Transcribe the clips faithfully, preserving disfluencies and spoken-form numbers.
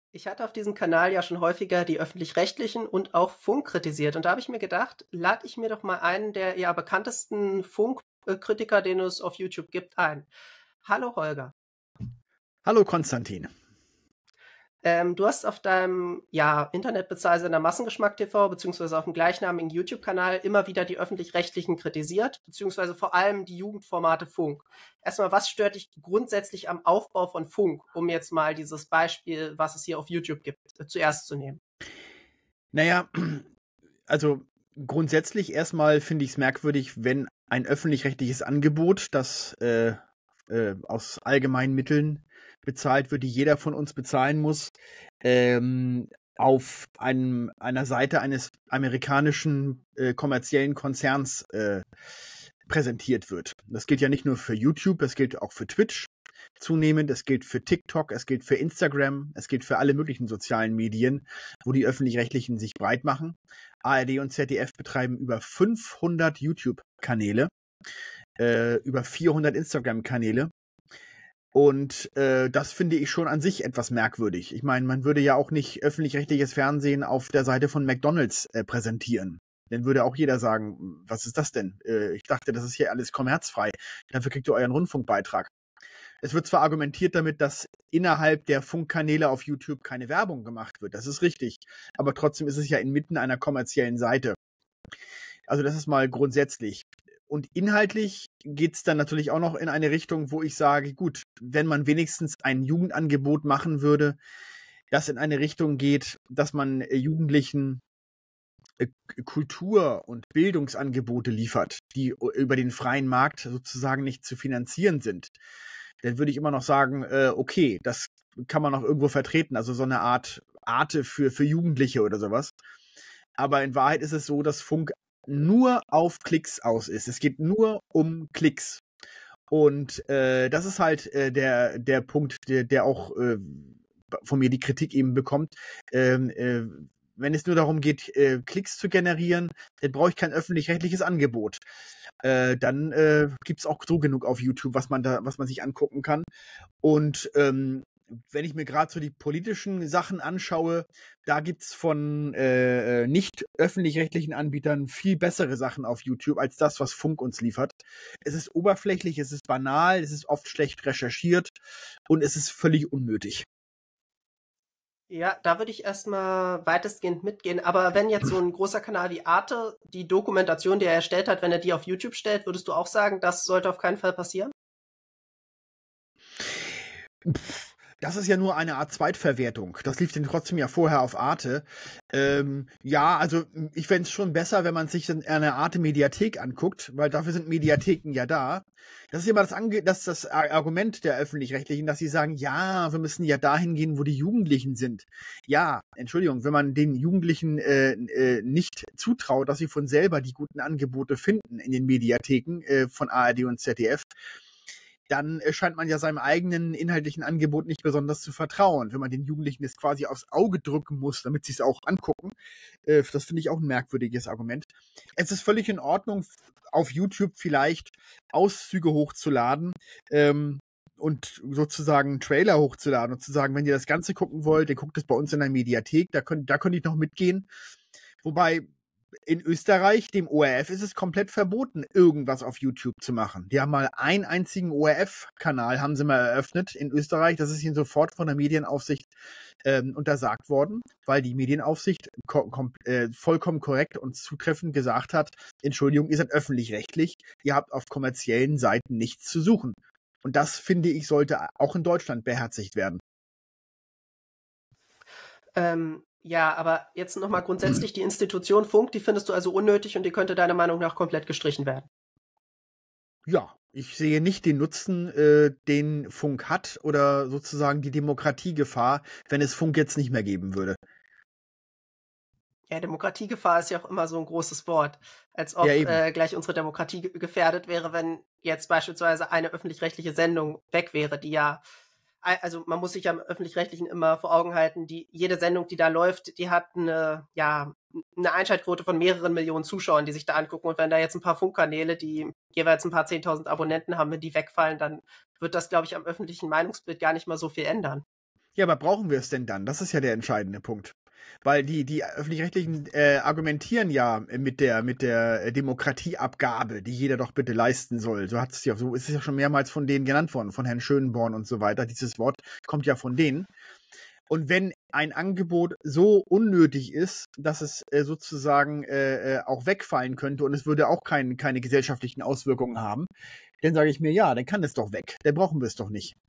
Ich hatte auf diesem Kanal ja schon häufiger die Öffentlich-Rechtlichen und auch Funk kritisiert. Und da habe ich mir gedacht, lade ich mir doch mal einen der ja bekanntesten Funkkritiker, den es auf YouTube gibt, ein. Hallo Holger. Hallo Konstantin. Ähm, du hast auf deinem ja, Internetbezahlsender Massengeschmack T V beziehungsweise auf dem gleichnamigen YouTube-Kanal immer wieder die Öffentlich-Rechtlichen kritisiert, beziehungsweise vor allem die Jugendformate Funk. Erstmal, was stört dich grundsätzlich am Aufbau von Funk, um jetzt mal dieses Beispiel, was es hier auf YouTube gibt, äh, zuerst zu nehmen? Naja, also grundsätzlich erstmal finde ich es merkwürdig, wenn ein öffentlich-rechtliches Angebot, das äh, äh, aus allgemeinen Mitteln bezahlt wird, die jeder von uns bezahlen muss, ähm, auf einem, einer Seite eines amerikanischen äh, kommerziellen Konzerns äh, präsentiert wird. Das gilt ja nicht nur für YouTube, das gilt auch für Twitch zunehmend, es gilt für TikTok, es gilt für Instagram, es gilt für alle möglichen sozialen Medien, wo die Öffentlich-Rechtlichen sich breit machen. A R D und Z D F betreiben über fünfhundert YouTube-Kanäle, äh, über vierhundert Instagram-Kanäle. Und äh, das finde ich schon an sich etwas merkwürdig. Ich meine, man würde ja auch nicht öffentlich-rechtliches Fernsehen auf der Seite von McDonald's äh, präsentieren. Dann würde auch jeder sagen, was ist das denn? Äh, ich dachte, das ist hier alles kommerzfrei. Dafür kriegt ihr euren Rundfunkbeitrag. Es wird zwar argumentiert damit, dass innerhalb der Funkkanäle auf YouTube keine Werbung gemacht wird. Das ist richtig. Aber trotzdem ist es ja inmitten einer kommerziellen Seite. Also das ist mal grundsätzlich. Und inhaltlich geht es dann natürlich auch noch in eine Richtung, wo ich sage, gut, wenn man wenigstens ein Jugendangebot machen würde, das in eine Richtung geht, dass man Jugendlichen Kultur- und Bildungsangebote liefert, die über den freien Markt sozusagen nicht zu finanzieren sind, dann würde ich immer noch sagen, äh, okay, das kann man noch irgendwo vertreten, also so eine Art Arte für, für Jugendliche oder sowas. Aber in Wahrheit ist es so, dass Funk nur auf Klicks aus ist. Es geht nur um Klicks. Und äh, das ist halt äh, der, der Punkt, der, der auch äh, von mir die Kritik eben bekommt. Ähm, äh, wenn es nur darum geht, äh, Klicks zu generieren, dann brauche ich kein öffentlich-rechtliches Angebot. Äh, dann äh, gibt es auch so genug auf YouTube, was man da, was man sich angucken kann. Und ähm, wenn ich mir gerade so die politischen Sachen anschaue, da gibt es von äh, nicht öffentlich-rechtlichen Anbietern viel bessere Sachen auf YouTube als das, was Funk uns liefert. Es ist oberflächlich, es ist banal, es ist oft schlecht recherchiert und es ist völlig unnötig. Ja, da würde ich erstmal weitestgehend mitgehen. Aber wenn jetzt so ein großer Kanal wie Arte die Dokumentation, die er erstellt hat, wenn er die auf YouTube stellt, würdest du auch sagen, das sollte auf keinen Fall passieren? Pff, das ist ja nur eine Art Zweitverwertung. Das lief denn trotzdem ja vorher auf Arte. Ähm, ja, also ich fände es schon besser, wenn man sich eine Arte-Mediathek anguckt, weil dafür sind Mediatheken ja da. Das ist immer das, Ange das, das Argument der Öffentlich-Rechtlichen, dass sie sagen, ja, wir müssen ja dahin gehen, wo die Jugendlichen sind. Ja, Entschuldigung, wenn man den Jugendlichen äh, äh, nicht zutraut, dass sie von selber die guten Angebote finden in den Mediatheken äh, von A R D und Z D F, dann scheint man ja seinem eigenen inhaltlichen Angebot nicht besonders zu vertrauen. Wenn man den Jugendlichen das quasi aufs Auge drücken muss, damit sie es auch angucken, äh, das finde ich auch ein merkwürdiges Argument. Es ist völlig in Ordnung, auf YouTube vielleicht Auszüge hochzuladen, ähm, und sozusagen einen Trailer hochzuladen und zu sagen, wenn ihr das Ganze gucken wollt, dann guckt es bei uns in der Mediathek, da könnt, da könnte ich noch mitgehen. Wobei in Österreich, dem O R F, ist es komplett verboten, irgendwas auf YouTube zu machen. Die haben mal einen einzigen O R F-Kanal, haben sie mal eröffnet in Österreich. Das ist ihnen sofort von der Medienaufsicht ähm, untersagt worden, weil die Medienaufsicht äh, vollkommen korrekt und zutreffend gesagt hat, Entschuldigung, ihr seid öffentlich-rechtlich, ihr habt auf kommerziellen Seiten nichts zu suchen. Und das, finde ich, sollte auch in Deutschland beherzigt werden. Ähm, ja, aber jetzt nochmal grundsätzlich die Institution Funk, die findest du also unnötig und die könnte deiner Meinung nach komplett gestrichen werden? Ja, ich sehe nicht den Nutzen, äh, den Funk hat oder sozusagen die Demokratiegefahr, wenn es Funk jetzt nicht mehr geben würde. Ja, Demokratiegefahr ist ja auch immer so ein großes Wort. Als Ja, ob eben. äh, gleich unsere Demokratie ge gefährdet wäre, wenn jetzt beispielsweise eine öffentlich-rechtliche Sendung weg wäre, die ja, also man muss sich am Öffentlich-Rechtlichen immer vor Augen halten, die jede Sendung, die da läuft, die hat eine, ja, eine Einschaltquote von mehreren Millionen Zuschauern, die sich da angucken. Und wenn da jetzt ein paar Funkkanäle, die jeweils ein paar zehntausend Abonnenten haben, wenn die wegfallen, dann wird das, glaube ich, am öffentlichen Meinungsbild gar nicht mal so viel ändern. Ja, aber brauchen wir es denn dann? Das ist ja der entscheidende Punkt. Weil die, die Öffentlich-Rechtlichen äh, argumentieren ja mit der, mit der Demokratieabgabe, die jeder doch bitte leisten soll. So hat es ja, so ist es ja schon mehrmals von denen genannt worden, von Herrn Schönborn und so weiter. Dieses Wort kommt ja von denen. Und wenn ein Angebot so unnötig ist, dass es äh, sozusagen äh, äh, auch wegfallen könnte und es würde auch kein, keine gesellschaftlichen Auswirkungen haben, dann sage ich mir, ja, dann kann es doch weg. Dann brauchen wir es doch nicht.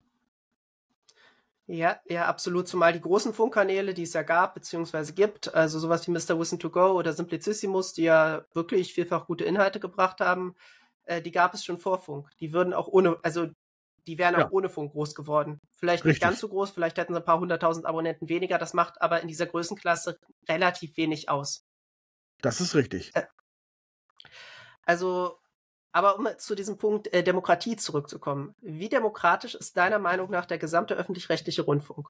Ja, ja, absolut. Zumal die großen Funkkanäle, die es ja gab, beziehungsweise gibt, also sowas wie Mister Wissen to Go oder Simplicissimus, die ja wirklich vielfach gute Inhalte gebracht haben, äh, die gab es schon vor Funk. Die würden auch ohne, also die wären Ja. auch ohne Funk groß geworden. Vielleicht nicht Richtig. ganz so groß, vielleicht hätten sie ein paar hunderttausend Abonnenten weniger. Das macht aber in dieser Größenklasse relativ wenig aus. Das ist richtig. Also, aber um zu diesem Punkt äh, Demokratie zurückzukommen. Wie demokratisch ist deiner Meinung nach der gesamte öffentlich-rechtliche Rundfunk?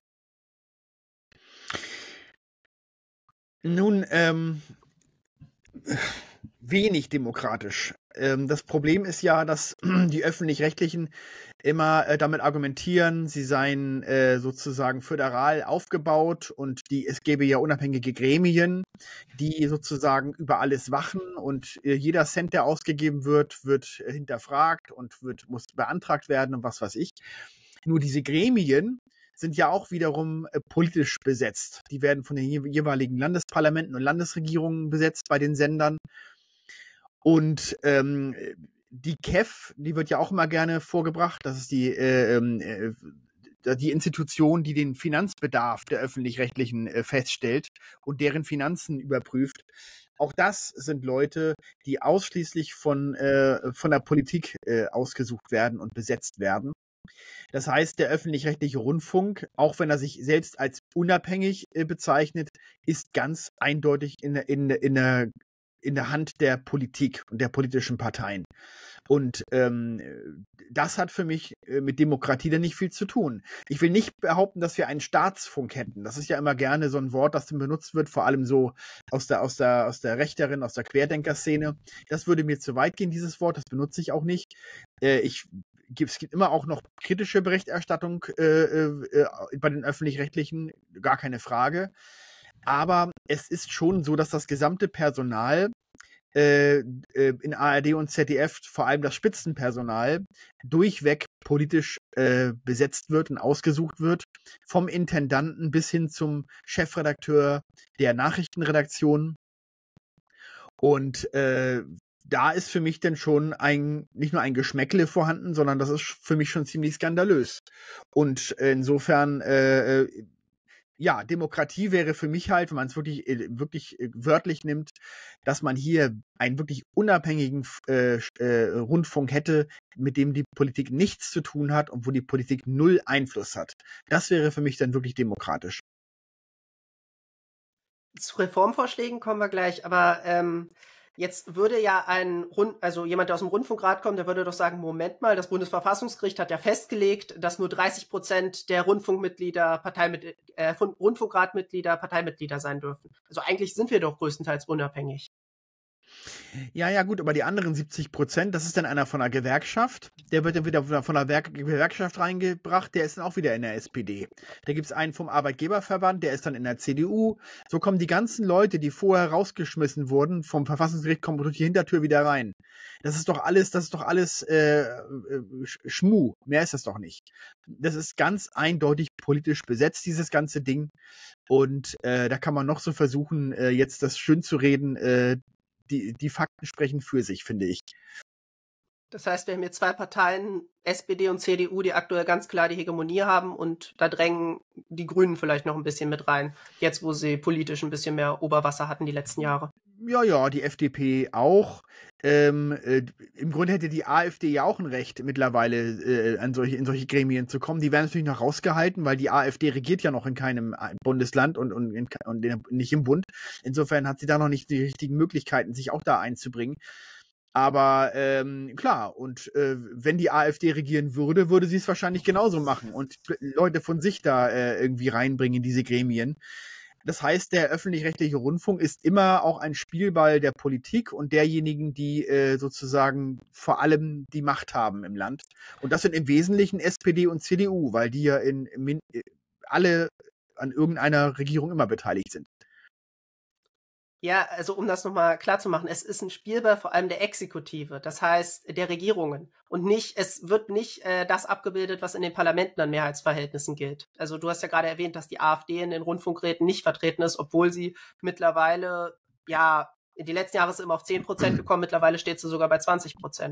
Nun, ähm, wenig demokratisch. Ähm, das Problem ist ja, dass die Öffentlich-Rechtlichen immer äh, damit argumentieren, sie seien äh, sozusagen föderal aufgebaut und die, es gäbe ja unabhängige Gremien, die sozusagen über alles wachen und äh, jeder Cent, der ausgegeben wird, wird äh, hinterfragt und wird, muss beantragt werden und was weiß ich. Nur diese Gremien sind ja auch wiederum äh, politisch besetzt. Die werden von den jeweiligen Landesparlamenten und Landesregierungen besetzt bei den Sendern. Und ähm, die K E F, die wird ja auch immer gerne vorgebracht. Das ist die, äh, äh, die Institution, die den Finanzbedarf der Öffentlich-Rechtlichen äh, feststellt und deren Finanzen überprüft. Auch das sind Leute, die ausschließlich von, äh, von der Politik äh, ausgesucht werden und besetzt werden. Das heißt, der öffentlich-rechtliche Rundfunk, auch wenn er sich selbst als unabhängig äh, bezeichnet, ist ganz eindeutig in, in, in, der, in der Hand der Politik und der politischen Parteien. Und ähm, das hat für mich äh, mit Demokratie dann nicht viel zu tun. Ich will nicht behaupten, dass wir einen Staatsfunk hätten. Das ist ja immer gerne so ein Wort, das dann benutzt wird, vor allem so aus der, aus der, aus der rechteren, aus der Querdenker-Szene. Das würde mir zu weit gehen, dieses Wort. Das benutze ich auch nicht. Äh, ich Es gibt immer auch noch kritische Berichterstattung äh, äh, bei den Öffentlich-Rechtlichen, gar keine Frage. Aber es ist schon so, dass das gesamte Personal äh, äh, in A R D und Z D F, vor allem das Spitzenpersonal, durchweg politisch äh, besetzt wird und ausgesucht wird. Vom Intendanten bis hin zum Chefredakteur der Nachrichtenredaktion. Und äh, da ist für mich dann schon ein, nicht nur ein Geschmäckle vorhanden, sondern das ist für mich schon ziemlich skandalös. Und insofern, äh, ja, Demokratie wäre für mich halt, wenn man es wirklich, wirklich wörtlich nimmt, dass man hier einen wirklich unabhängigen äh, äh, Rundfunk hätte, mit dem die Politik nichts zu tun hat und wo die Politik null Einfluss hat. Das wäre für mich dann wirklich demokratisch. Zu Reformvorschlägen kommen wir gleich, aber ähm, jetzt würde ja ein Rund, also jemand, der aus dem Rundfunkrat kommt, der würde doch sagen, Moment mal, das Bundesverfassungsgericht hat ja festgelegt, dass nur dreißig Prozent der Rundfunkmitglieder, Parteimit äh, Rundfunkratmitglieder Parteimitglieder sein dürfen. Also eigentlich sind wir doch größtenteils unabhängig. Ja, ja, gut, aber die anderen siebzig Prozent, das ist dann einer von einer Gewerkschaft, der wird dann wieder von einer Werk Gewerkschaft reingebracht, der ist dann auch wieder in der S P D. Da gibt es einen vom Arbeitgeberverband, der ist dann in der C D U. So kommen die ganzen Leute, die vorher rausgeschmissen wurden, vom Verfassungsgericht, kommen durch die Hintertür wieder rein. Das ist doch alles, das ist doch alles äh, Schmuh. Mehr ist das doch nicht. Das ist ganz eindeutig politisch besetzt, dieses ganze Ding. Und äh, da kann man noch so versuchen, äh, jetzt das schön zu reden, äh, Die, die Fakten sprechen für sich, finde ich. Das heißt, wir haben hier zwei Parteien, S P D und C D U, die aktuell ganz klar die Hegemonie haben und da drängen die Grünen vielleicht noch ein bisschen mit rein, jetzt wo sie politisch ein bisschen mehr Oberwasser hatten die letzten Jahre. Ja, ja, die F D P auch. Ähm, äh, Im Grunde hätte die AfD ja auch ein Recht, mittlerweile äh, an solche, in solche Gremien zu kommen. Die werden natürlich noch rausgehalten, weil die AfD regiert ja noch in keinem Bundesland und, und, in, und in, nicht im Bund. Insofern hat sie da noch nicht die richtigen Möglichkeiten, sich auch da einzubringen. Aber ähm, klar, und äh, wenn die AfD regieren würde, würde sie es wahrscheinlich genauso machen und Leute von sich da äh, irgendwie reinbringen in diese Gremien. Das heißt, der öffentlich-rechtliche Rundfunk ist immer auch ein Spielball der Politik und derjenigen, die äh, sozusagen vor allem die Macht haben im Land. Und das sind im Wesentlichen S P D und C D U, weil die ja in, in alle an irgendeiner Regierung immer beteiligt sind. Ja, also um das nochmal klar zu machen, es ist ein Spielball vor allem der Exekutive, das heißt der Regierungen. Und nicht, es wird nicht äh, das abgebildet, was in den Parlamenten an Mehrheitsverhältnissen gilt. Also du hast ja gerade erwähnt, dass die AfD in den Rundfunkräten nicht vertreten ist, obwohl sie mittlerweile, ja, in die letzten Jahre ist sie immer auf zehn Prozent gekommen, mittlerweile steht sie sogar bei zwanzig Prozent.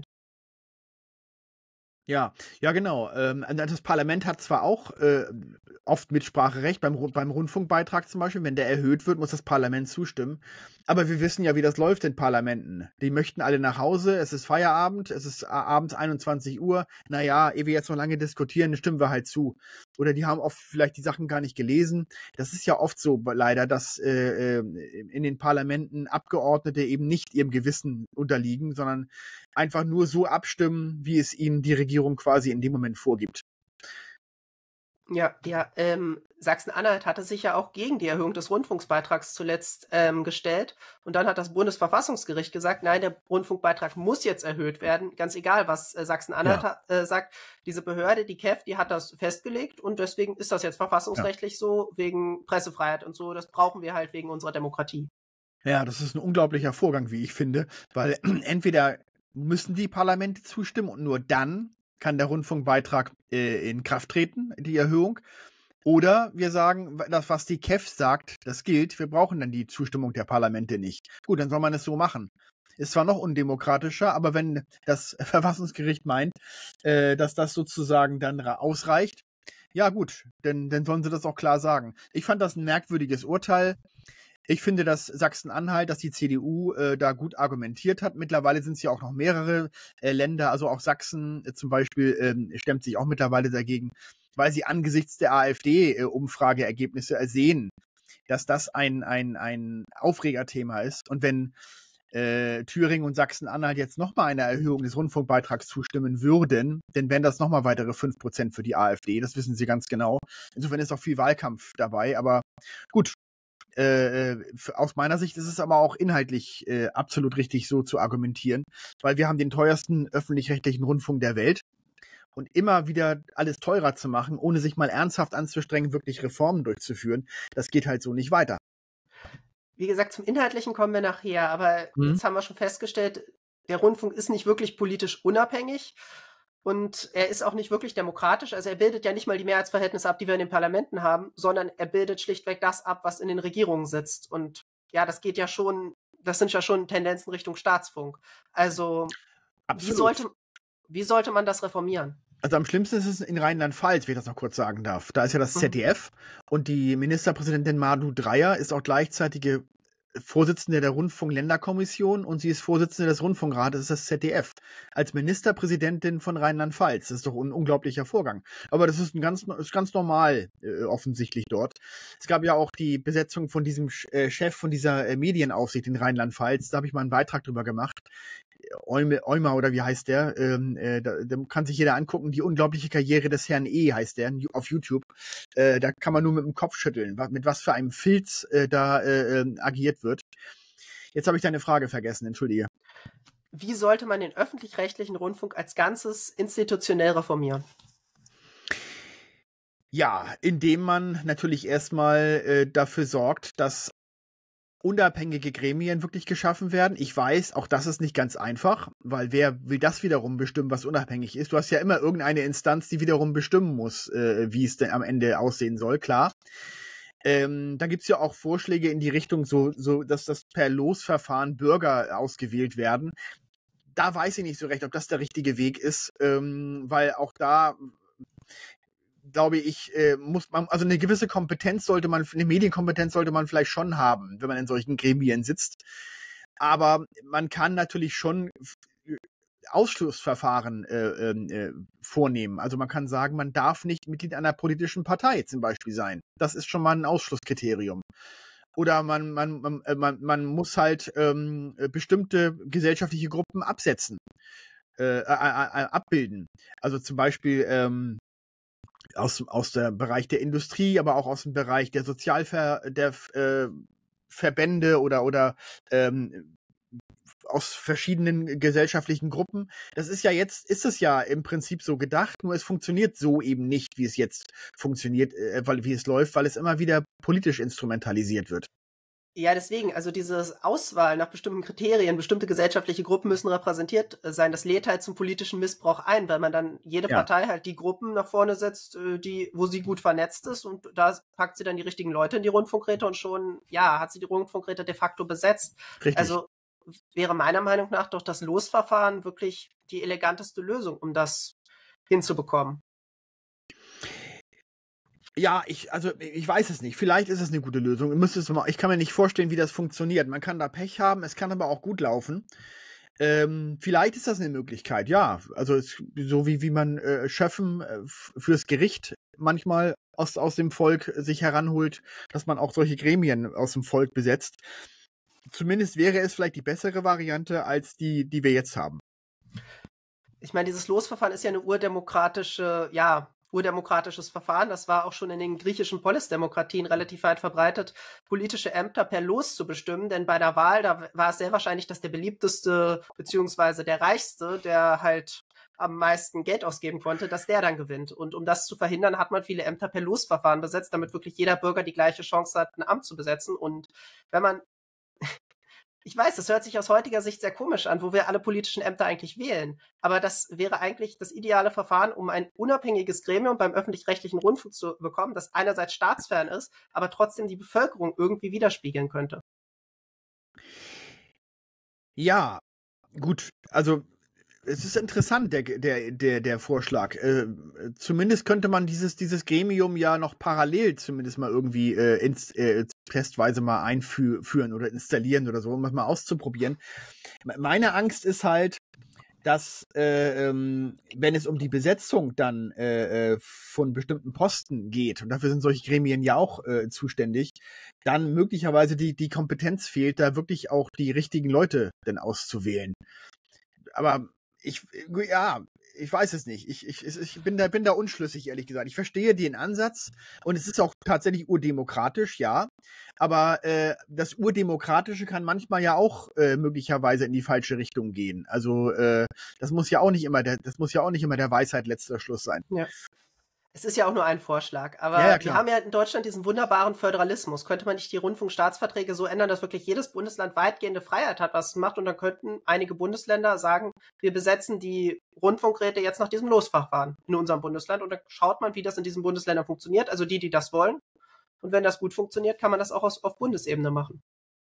Ja, ja genau. Ähm, das Parlament hat zwar auch äh, oft Mitspracherecht beim, beim Rundfunkbeitrag zum Beispiel. Wenn der erhöht wird, muss das Parlament zustimmen. Aber wir wissen ja, wie das läuft in Parlamenten. Die möchten alle nach Hause, es ist Feierabend, es ist abends einundzwanzig Uhr. Naja, ehe wir jetzt noch lange diskutieren, dann stimmen wir halt zu. Oder die haben oft vielleicht die Sachen gar nicht gelesen. Das ist ja oft so leider, dass äh, in den Parlamenten Abgeordnete eben nicht ihrem Gewissen unterliegen, sondern einfach nur so abstimmen, wie es ihnen die Regierung quasi in dem Moment vorgibt. Ja, ja, ähm, Sachsen-Anhalt hatte sich ja auch gegen die Erhöhung des Rundfunkbeitrags zuletzt ähm, gestellt. Und dann hat das Bundesverfassungsgericht gesagt, nein, der Rundfunkbeitrag muss jetzt erhöht werden. Ganz egal, was äh, Sachsen-Anhalt Ja. äh, sagt. Diese Behörde, die K E F, die hat das festgelegt. Und deswegen ist das jetzt verfassungsrechtlich ja. so, wegen Pressefreiheit und so. Das brauchen wir halt wegen unserer Demokratie. Ja, das ist ein unglaublicher Vorgang, wie ich finde. Weil entweder müssen die Parlamente zustimmen und nur dann kann der Rundfunkbeitrag äh, in Kraft treten, die Erhöhung. Oder wir sagen, das, was die K E F sagt, das gilt, wir brauchen dann die Zustimmung der Parlamente nicht. Gut, dann soll man es so machen. Ist zwar noch undemokratischer, aber wenn das Verfassungsgericht meint, äh, dass das sozusagen dann ausreicht, ja gut, dann, dann sollen sie das auch klar sagen. Ich fand das ein merkwürdiges Urteil. Ich finde, dass Sachsen-Anhalt, dass die C D U äh, da gut argumentiert hat. Mittlerweile sind es ja auch noch mehrere äh, Länder, also auch Sachsen äh, zum Beispiel äh, stemmt sich auch mittlerweile dagegen, weil sie angesichts der AfD-Umfrageergebnisse äh, sehen, dass das ein, ein, ein Aufregerthema ist. Und wenn äh, Thüringen und Sachsen-Anhalt jetzt nochmal einer Erhöhung des Rundfunkbeitrags zustimmen würden, dann wären das nochmal weitere fünf Prozent für die AfD. Das wissen sie ganz genau. Insofern ist auch viel Wahlkampf dabei. Aber gut, Äh, aus meiner Sicht ist es aber auch inhaltlich äh, absolut richtig, so zu argumentieren, weil wir haben den teuersten öffentlich-rechtlichen Rundfunk der Welt und immer wieder alles teurer zu machen, ohne sich mal ernsthaft anzustrengen, wirklich Reformen durchzuführen, das geht halt so nicht weiter. Wie gesagt, zum Inhaltlichen kommen wir nachher, aber mhm. jetzt haben wir schon festgestellt, der Rundfunk ist nicht wirklich politisch unabhängig. Und er ist auch nicht wirklich demokratisch. Also er bildet ja nicht mal die Mehrheitsverhältnisse ab, die wir in den Parlamenten haben, sondern er bildet schlichtweg das ab, was in den Regierungen sitzt. Und ja, das geht ja schon, das sind ja schon Tendenzen Richtung Staatsfunk. Also wie sollte, wie sollte man das reformieren? Also am schlimmsten ist es in Rheinland-Pfalz, wenn ich das noch kurz sagen darf. Da ist ja das Z D F mhm. und die Ministerpräsidentin Madhu Dreyer ist auch gleichzeitige Vorsitzende der Rundfunk-Länderkommission und sie ist Vorsitzende des Rundfunkrates, das ist das Z D F, als Ministerpräsidentin von Rheinland-Pfalz. Das ist doch ein unglaublicher Vorgang. Aber das ist, ein ganz, ist ganz normal äh, offensichtlich dort. Es gab ja auch die Besetzung von diesem äh, Chef von dieser äh, Medienaufsicht in Rheinland-Pfalz. Da habe ich mal einen Beitrag drüber gemacht. Eumer oder wie heißt der? Ähm, äh, da, da kann sich jeder angucken. Die unglaubliche Karriere des Herrn E. heißt der auf YouTube. Äh, da kann man nur mit dem Kopf schütteln, mit was für einem Filz äh, da äh, äh, agiert wird. Jetzt habe ich deine Frage vergessen, entschuldige. Wie sollte man den öffentlich-rechtlichen Rundfunk als Ganzes institutionell reformieren? Ja, indem man natürlich erstmal äh, dafür sorgt, dass unabhängige Gremien wirklich geschaffen werden. Ich weiß, auch das ist nicht ganz einfach, weil wer will das wiederum bestimmen, was unabhängig ist? Du hast ja immer irgendeine Instanz, die wiederum bestimmen muss, äh, wie es denn am Ende aussehen soll, klar. Ähm, da gibt es ja auch Vorschläge in die Richtung, so, so, dass das per Losverfahren Bürger ausgewählt werden. Da weiß ich nicht so recht, ob das der richtige Weg ist, ähm, weil auch da glaube ich, äh, muss man, also eine gewisse Kompetenz sollte man, eine Medienkompetenz sollte man vielleicht schon haben, wenn man in solchen Gremien sitzt. Aber man kann natürlich schon Ausschlussverfahren äh, äh, vornehmen. Also man kann sagen, man darf nicht Mitglied einer politischen Partei zum Beispiel sein. Das ist schon mal ein Ausschlusskriterium. Oder man, man, man, man, man muss halt ähm, bestimmte gesellschaftliche Gruppen absetzen, äh, äh, äh, abbilden. Also zum Beispiel ähm, aus, aus dem Bereich der Industrie, aber auch aus dem Bereich der Sozialverbände der, äh, Verbände oder, oder ähm, aus verschiedenen gesellschaftlichen Gruppen. Das ist ja jetzt, ist es ja im Prinzip so gedacht, nur es funktioniert so eben nicht, wie es jetzt funktioniert, äh, weil, wie es läuft, weil es immer wieder politisch instrumentalisiert wird. Ja, deswegen, also diese Auswahl nach bestimmten Kriterien, bestimmte gesellschaftliche Gruppen müssen repräsentiert sein, das lädt halt zum politischen Missbrauch ein, weil man dann jede Ja. Partei halt die Gruppen nach vorne setzt, die, wo sie gut vernetzt ist, und da packt sie dann die richtigen Leute in die Rundfunkräte und schon, ja, hat sie die Rundfunkräte de facto besetzt. Richtig. Also wäre meiner Meinung nach doch das Losverfahren wirklich die eleganteste Lösung, um das hinzubekommen. Ja, ich, also ich weiß es nicht. Vielleicht ist es eine gute Lösung. Ich, müsste es mal, ich kann mir nicht vorstellen, wie das funktioniert. Man kann da Pech haben, es kann aber auch gut laufen. Ähm, vielleicht ist das eine Möglichkeit, ja. Also es, so wie, wie man äh, Schöffen äh, fürs Gericht manchmal aus, aus dem Volk sich heranholt, dass man auch solche Gremien aus dem Volk besetzt. Zumindest wäre es vielleicht die bessere Variante als die, die wir jetzt haben. Ich meine, dieses Losverfahren ist ja eine urdemokratische, ja, urdemokratisches Verfahren. Das war auch schon in den griechischen Polisdemokratien relativ weit verbreitet, politische Ämter per Los zu bestimmen, denn bei der Wahl, da war es sehr wahrscheinlich, dass der beliebteste beziehungsweise der reichste, der halt am meisten Geld ausgeben konnte, dass der dann gewinnt. Und um das zu verhindern, hat man viele Ämter per Losverfahren besetzt, damit wirklich jeder Bürger die gleiche Chance hat, ein Amt zu besetzen. Und wenn man Ich weiß, das hört sich aus heutiger Sicht sehr komisch an, wo wir alle politischen Ämter eigentlich wählen. Aber das wäre eigentlich das ideale Verfahren, um ein unabhängiges Gremium beim öffentlich-rechtlichen Rundfunk zu bekommen, das einerseits staatsfern ist, aber trotzdem die Bevölkerung irgendwie widerspiegeln könnte. Ja, gut, also es ist interessant, der, der, der, der Vorschlag. Äh, zumindest könnte man dieses, dieses Gremium ja noch parallel zumindest mal irgendwie äh, ins, äh, testweise mal einführen oder installieren oder so, um das mal auszuprobieren. Meine Angst ist halt, dass äh, ähm, wenn es um die Besetzung dann äh, von bestimmten Posten geht, und dafür sind solche Gremien ja auch äh, zuständig, dann möglicherweise die, die Kompetenz fehlt, da wirklich auch die richtigen Leute denn auszuwählen. Aber ich, ja, ich weiß es nicht. Ich, ich, ich bin, da, bin da unschlüssig, ehrlich gesagt. Ich verstehe den Ansatz und es ist auch tatsächlich urdemokratisch, ja. Aber äh, das Urdemokratische kann manchmal ja auch äh, möglicherweise in die falsche Richtung gehen. Also äh, das muss ja auch nicht immer der, das muss ja auch nicht immer der Weisheit letzter Schluss sein. Ja. Es ist ja auch nur ein Vorschlag, aber ja, ja, wir haben ja in Deutschland diesen wunderbaren Föderalismus. Könnte man nicht die Rundfunkstaatsverträge so ändern, dass wirklich jedes Bundesland weitgehende Freiheit hat, was es macht, und dann könnten einige Bundesländer sagen, wir besetzen die Rundfunkräte jetzt nach diesem Losverfahren in unserem Bundesland, und dann schaut man, wie das in diesen Bundesländern funktioniert, also die, die das wollen. Und wenn das gut funktioniert, kann man das auch aus, auf Bundesebene machen.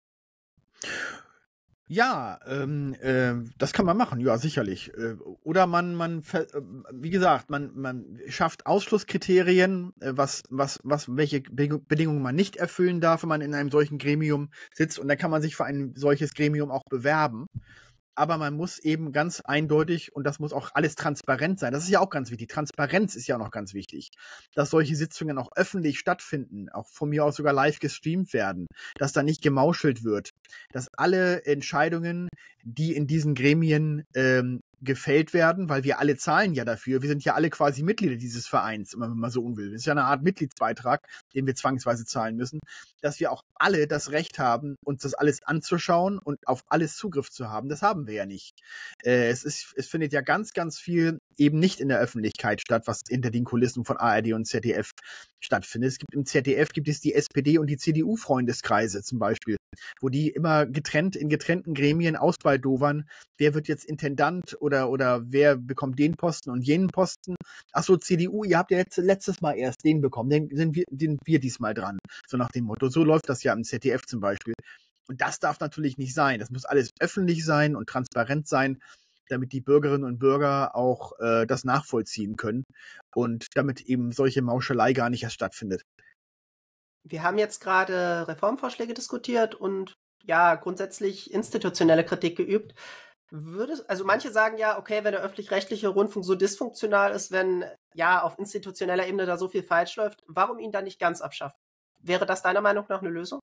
Ja, ähm, äh, das kann man machen, ja, sicherlich. Äh, oder man, man, äh, wie gesagt, man, man schafft Ausschlusskriterien, äh, was, was, was, welche Be- Bedingungen man nicht erfüllen darf, wenn man in einem solchen Gremium sitzt, und dann kann man sich für ein solches Gremium auch bewerben. Aber man muss eben ganz eindeutig, und das muss auch alles transparent sein. Das ist ja auch ganz wichtig. Transparenz ist ja auch noch ganz wichtig. Dass solche Sitzungen auch öffentlich stattfinden, auch von mir aus sogar live gestreamt werden, dass da nicht gemauschelt wird, dass alle Entscheidungen, die in diesen Gremien ähm, gefällt werden, weil wir alle zahlen ja dafür. Wir sind ja alle quasi Mitglieder dieses Vereins, wenn man mal so unwill. Das ist ja eine Art Mitgliedsbeitrag, den wir zwangsweise zahlen müssen, dass wir auch alle das Recht haben, uns das alles anzuschauen und auf alles Zugriff zu haben. Das haben wir ja nicht. Äh, es ist, es findet ja ganz, ganz viel eben nicht in der Öffentlichkeit statt, was hinter den Kulissen von A R D und Z D F stattfindet. Es gibt im Z D F gibt es die S P D und die C D U-Freundeskreise zum Beispiel, wo die immer getrennt in getrennten Gremien ausbaldowern, wer wird jetzt Intendant oder, oder wer bekommt den Posten und jenen Posten. Ach so, C D U, ihr habt ja letzt, letztes Mal erst den bekommen, den sind wir, den wir diesmal dran. So nach dem Motto. So läuft das ja im Z D F zum Beispiel. Und das darf natürlich nicht sein. Das muss alles öffentlich sein und transparent sein, damit die Bürgerinnen und Bürger auch äh, das nachvollziehen können und damit eben solche Mauschelei gar nicht erst stattfindet. Wir haben jetzt gerade Reformvorschläge diskutiert und ja, grundsätzlich institutionelle Kritik geübt. Würde, also manche sagen ja, okay, wenn der öffentlich-rechtliche Rundfunk so dysfunktional ist, wenn ja auf institutioneller Ebene da so viel falsch läuft, warum ihn dann nicht ganz abschaffen? Wäre das deiner Meinung nach eine Lösung?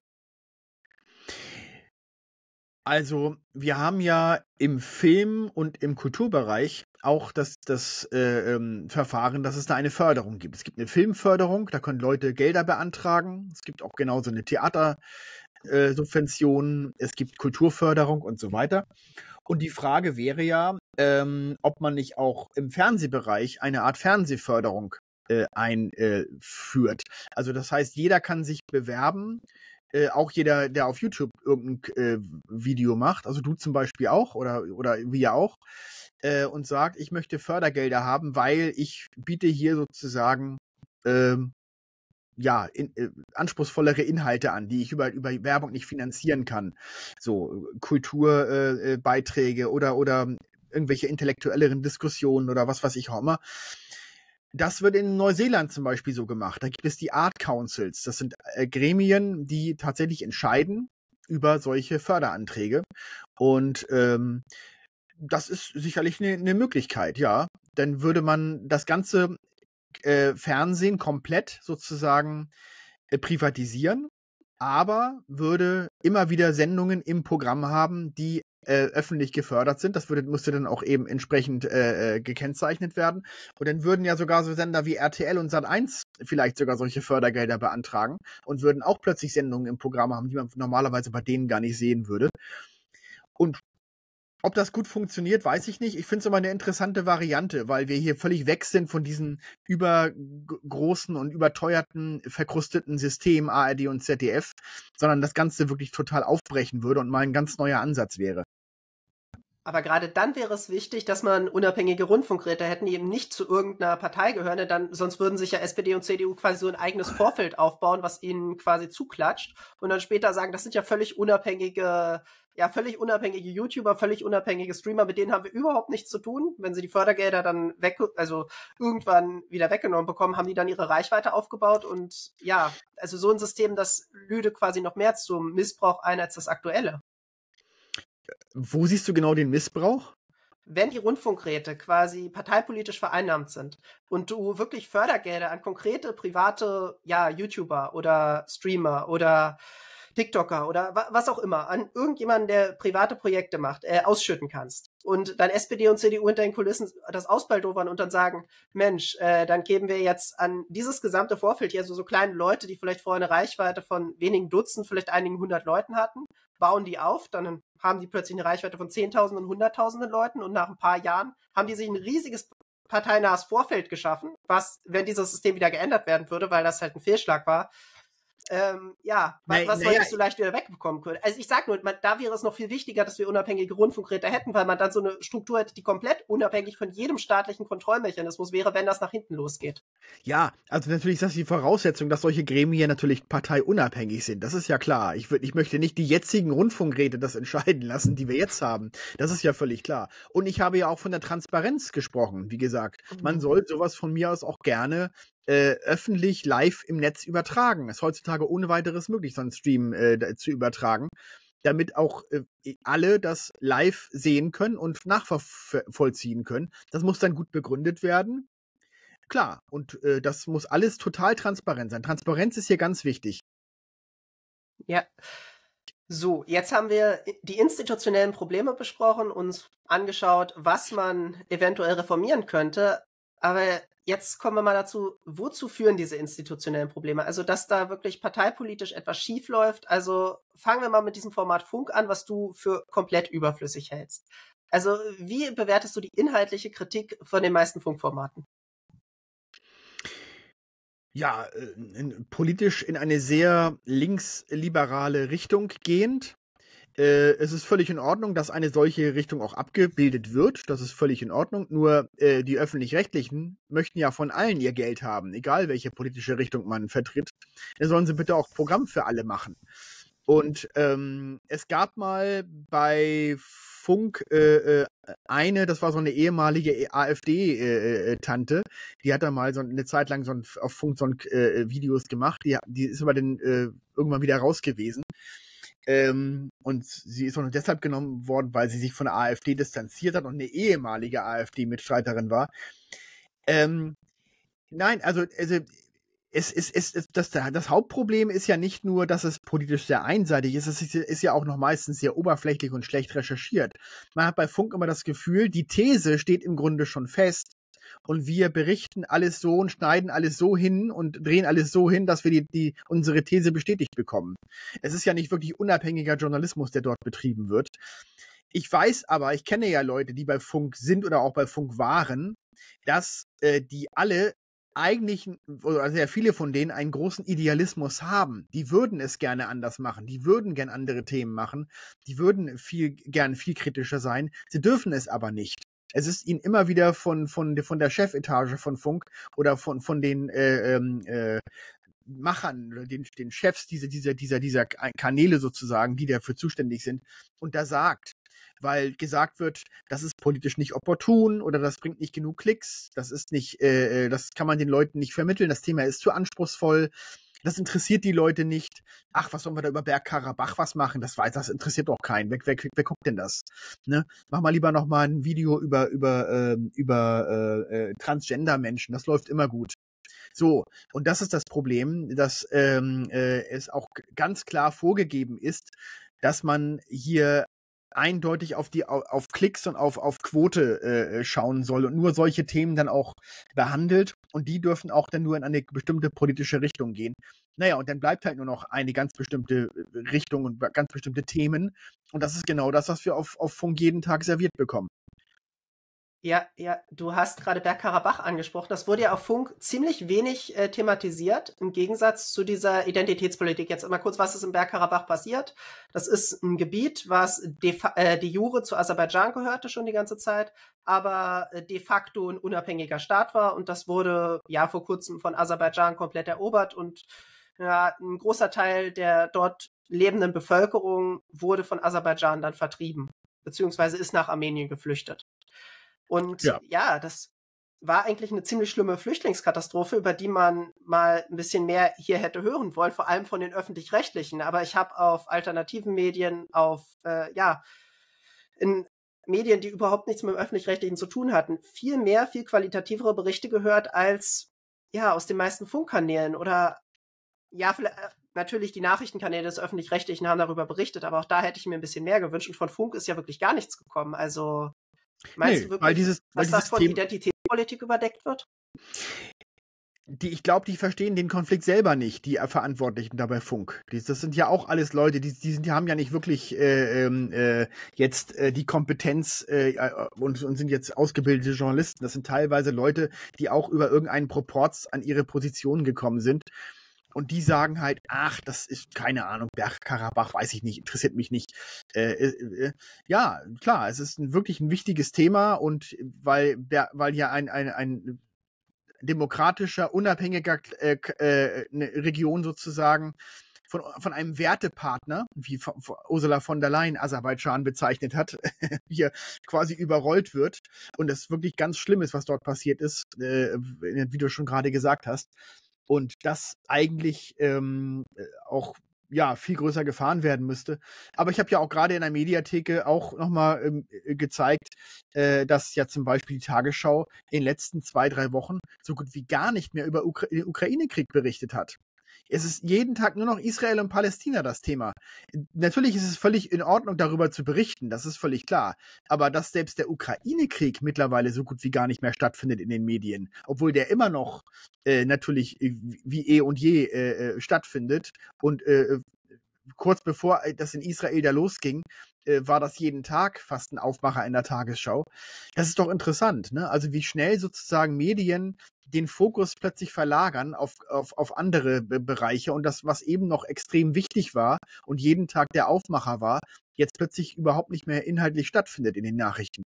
Also, wir haben ja im Film- und im Kulturbereich auch das, das äh, ähm, Verfahren, dass es da eine Förderung gibt. Es gibt eine Filmförderung, da können Leute Gelder beantragen. Es gibt auch genauso eine Theater, äh, Subventionen, es gibt Kulturförderung und so weiter. Und die Frage wäre ja, ähm, ob man nicht auch im Fernsehbereich eine Art Fernsehförderung äh, einführt. Also das heißt, jeder kann sich bewerben, äh, auch jeder, der auf YouTube irgendein äh, Video macht, also du zum Beispiel auch oder, oder wir auch, äh, und sagt, ich möchte Fördergelder haben, weil ich biete hier sozusagen ähm, ja, in, äh, anspruchsvollere Inhalte an, die ich über, über Werbung nicht finanzieren kann. So Kulturbeiträge äh, Beiträge oder, oder irgendwelche intellektuelleren Diskussionen oder was weiß ich auch immer. Das wird in Neuseeland zum Beispiel so gemacht. Da gibt es die Art Councils. Das sind äh, Gremien, die tatsächlich entscheiden über solche Förderanträge. Und ähm, das ist sicherlich eine ne Möglichkeit, ja. Dann würde man das ganze äh, Fernsehen komplett sozusagen äh, privatisieren, aber würde immer wieder Sendungen im Programm haben, die äh, öffentlich gefördert sind. Das würde, musste dann auch eben entsprechend äh, äh, gekennzeichnet werden. Und dann würden ja sogar so Sender wie R T L und Sat eins vielleicht sogar solche Fördergelder beantragen und würden auch plötzlich Sendungen im Programm haben, die man normalerweise bei denen gar nicht sehen würde. Und ob das gut funktioniert, weiß ich nicht. Ich finde es aber eine interessante Variante, weil wir hier völlig weg sind von diesen übergroßen und überteuerten, verkrusteten Systemen A R D und Z D F, sondern das Ganze wirklich total aufbrechen würde und mal ein ganz neuer Ansatz wäre. Aber gerade dann wäre es wichtig, dass man unabhängige Rundfunkräte hätten, die eben nicht zu irgendeiner Partei gehören, denn dann, sonst würden sich ja S P D und C D U quasi so ein eigenes Vorfeld aufbauen, was ihnen quasi zuklatscht und dann später sagen, das sind ja völlig unabhängige, ja völlig unabhängige YouTuber, völlig unabhängige Streamer, mit denen haben wir überhaupt nichts zu tun. Wenn sie die Fördergelder dann weg, also irgendwann wieder weggenommen bekommen, haben die dann ihre Reichweite aufgebaut und ja, also so ein System, das lüde quasi noch mehr zum Missbrauch ein als das aktuelle. Wo siehst du genau den Missbrauch? Wenn die Rundfunkräte quasi parteipolitisch vereinnahmt sind und du wirklich Fördergelder an konkrete private ja, YouTuber oder Streamer oder TikToker oder wa- was auch immer, an irgendjemanden, der private Projekte macht, äh, ausschütten kannst und dann S P D und C D U hinter den Kulissen das ausbaldowern und dann sagen, Mensch, äh, dann geben wir jetzt an dieses gesamte Vorfeld hier so, so kleine Leute, die vielleicht vorher eine Reichweite von wenigen Dutzend, vielleicht einigen hundert Leuten hatten, bauen die auf, dann haben die plötzlich eine Reichweite von Zehntausenden und Hunderttausenden Leuten und nach ein paar Jahren haben die sich ein riesiges parteinahes Vorfeld geschaffen, was, wenn dieses System wieder geändert werden würde, weil das halt ein Fehlschlag war, ähm, ja, was, was man nicht so leicht wieder wegbekommen könnte. Also ich sag nur, man, da wäre es noch viel wichtiger, dass wir unabhängige Rundfunkräte hätten, weil man dann so eine Struktur hätte, die komplett unabhängig von jedem staatlichen Kontrollmechanismus wäre, wenn das nach hinten losgeht. Ja, also natürlich ist das die Voraussetzung, dass solche Gremien natürlich parteiunabhängig sind. Das ist ja klar. Ich, würd, ich möchte nicht die jetzigen Rundfunkräte das entscheiden lassen, die wir jetzt haben. Das ist ja völlig klar. Und ich habe ja auch von der Transparenz gesprochen. Wie gesagt, man soll sowas von mir aus auch gerne Äh, öffentlich live im Netz übertragen. Es ist heutzutage ohne weiteres möglich, so einen Stream äh, zu übertragen, damit auch äh, alle das live sehen können und nachvollziehen können. Das muss dann gut begründet werden. Klar, und äh, das muss alles total transparent sein. Transparenz ist hier ganz wichtig. Ja. So, jetzt haben wir die institutionellen Probleme besprochen, uns angeschaut, was man eventuell reformieren könnte. Aber jetzt kommen wir mal dazu, wozu führen diese institutionellen Probleme? Also, dass da wirklich parteipolitisch etwas schief läuft. Also, fangen wir mal mit diesem Format Funk an, was du für komplett überflüssig hältst. Also, wie bewertest du die inhaltliche Kritik von den meisten Funkformaten? Ja, in, politisch in eine sehr linksliberale Richtung gehend. Äh, es ist völlig in Ordnung, dass eine solche Richtung auch abgebildet wird. Das ist völlig in Ordnung. Nur äh, die Öffentlich-Rechtlichen möchten ja von allen ihr Geld haben, egal welche politische Richtung man vertritt. Dann sollen sie bitte auch Programm für alle machen. Und ähm, es gab mal bei Funk äh, eine, das war so eine ehemalige AfD-Tante, äh, die hat da mal so eine Zeit lang so ein, auf Funk so ein, äh, Videos gemacht. Die, die ist aber dann äh, irgendwann wieder raus gewesen. Ähm, und sie ist auch nur deshalb genommen worden, weil sie sich von der AfD distanziert hat und eine ehemalige AfD-Mitstreiterin war. Ähm, nein, also, also es ist, es, es, das, das Hauptproblem ist ja nicht nur, dass es politisch sehr einseitig ist, es ist, ist ja auch noch meistens sehr oberflächlich und schlecht recherchiert. Man hat bei Funk immer das Gefühl, die These steht im Grunde schon fest und wir berichten alles so und schneiden alles so hin und drehen alles so hin, dass wir die, die unsere These bestätigt bekommen. Es ist ja nicht wirklich unabhängiger Journalismus, der dort betrieben wird. Ich weiß aber, ich kenne ja Leute, die bei Funk sind oder auch bei Funk waren, dass äh, die alle eigentlich, oder sehr viele von denen, einen großen Idealismus haben. Die würden es gerne anders machen. Die würden gern andere Themen machen. Die würden viel, gern viel kritischer sein. Sie dürfen es aber nicht. Es ist ihnen immer wieder von, von, von der Chefetage von Funk oder von, von den äh, äh, Machern, den, den Chefs dieser, dieser, dieser, dieser Kanäle sozusagen, die dafür zuständig sind, untersagt. Weil gesagt wird, das ist politisch nicht opportun oder das bringt nicht genug Klicks, das ist nicht, äh, das kann man den Leuten nicht vermitteln, das Thema ist zu anspruchsvoll, das interessiert die Leute nicht. Ach, was sollen wir da über Bergkarabach was machen? Das weiß, das interessiert doch keinen. Wer, wer, wer guckt denn das? Ne? Mach mal lieber noch mal ein Video über über äh, über äh, Transgender-Menschen. Das läuft immer gut. So, und das ist das Problem, dass ähm, äh, es auch ganz klar vorgegeben ist, dass man hier eindeutig auf die auf Klicks und auf auf Quote äh, schauen soll und nur solche Themen dann auch behandelt und die dürfen auch dann nur in eine bestimmte politische Richtung gehen. Naja, und dann bleibt halt nur noch eine ganz bestimmte Richtung und ganz bestimmte Themen und das ist genau das, was wir auf auf Funk jeden Tag serviert bekommen. Ja, ja, du hast gerade Bergkarabach angesprochen. Das wurde ja auf Funk ziemlich wenig äh, thematisiert, im Gegensatz zu dieser Identitätspolitik. Jetzt immer kurz, was ist in Bergkarabach passiert? Das ist ein Gebiet, was de, äh, de jure zu Aserbaidschan gehörte schon die ganze Zeit, aber äh, de facto ein unabhängiger Staat war und das wurde ja vor kurzem von Aserbaidschan komplett erobert und ja, ein großer Teil der dort lebenden Bevölkerung wurde von Aserbaidschan dann vertrieben, beziehungsweise ist nach Armenien geflüchtet. Und ja. ja, das war eigentlich eine ziemlich schlimme Flüchtlingskatastrophe, über die man mal ein bisschen mehr hier hätte hören wollen, vor allem von den Öffentlich-Rechtlichen. Aber ich habe auf alternativen Medien, auf, äh, ja, in Medien, die überhaupt nichts mit dem Öffentlich-Rechtlichen zu tun hatten, viel mehr, viel qualitativere Berichte gehört als, ja, aus den meisten Funkkanälen oder, ja, vielleicht, natürlich die Nachrichtenkanäle des Öffentlich-Rechtlichen haben darüber berichtet, aber auch da hätte ich mir ein bisschen mehr gewünscht und von Funk ist ja wirklich gar nichts gekommen. Also, meinst nee, du wirklich, weil dieses, weil dass dieses das von Thema, Identitätspolitik überdeckt wird? Die, ich glaube, die verstehen den Konflikt selber nicht, die Verantwortlichen da bei Funk. Die, das sind ja auch alles Leute, die, die, sind, die haben ja nicht wirklich äh, äh, jetzt äh, die Kompetenz äh, und, und sind jetzt ausgebildete Journalisten. Das sind teilweise Leute, die auch über irgendeinen Proporz an ihre Position gekommen sind. Und die sagen halt, ach, das ist, keine Ahnung, Bergkarabach, weiß ich nicht, interessiert mich nicht. Äh, äh, ja, klar, es ist ein, wirklich ein wichtiges Thema und weil, weil ja ein, ein, ein demokratischer, unabhängiger äh, äh, eine Region sozusagen von, von einem Wertepartner, wie von, von Ursula von der Leyen Aserbaidschan bezeichnet hat, hier quasi überrollt wird und es wirklich ganz schlimm ist, was dort passiert ist, äh, wie du schon gerade gesagt hast. Und das eigentlich ähm, auch ja viel größer gefahren werden müsste. Aber ich habe ja auch gerade in der Mediatheke auch nochmal ähm, gezeigt, äh, dass ja zum Beispiel die Tagesschau in den letzten zwei, drei Wochen so gut wie gar nicht mehr über Ukra- den Ukraine-Krieg berichtet hat. Es ist jeden Tag nur noch Israel und Palästina das Thema. Natürlich ist es völlig in Ordnung, darüber zu berichten, das ist völlig klar. Aber dass selbst der Ukraine-Krieg mittlerweile so gut wie gar nicht mehr stattfindet in den Medien, obwohl der immer noch äh, natürlich wie eh und je äh, stattfindet und äh, kurz bevor das in Israel da losging, äh, war das jeden Tag fast ein Aufmacher in der Tagesschau. Das ist doch interessant, ne? Also wie schnell sozusagen Medien den Fokus plötzlich verlagern auf, auf, auf andere Be- Bereiche und das, was eben noch extrem wichtig war und jeden Tag der Aufmacher war, jetzt plötzlich überhaupt nicht mehr inhaltlich stattfindet in den Nachrichten.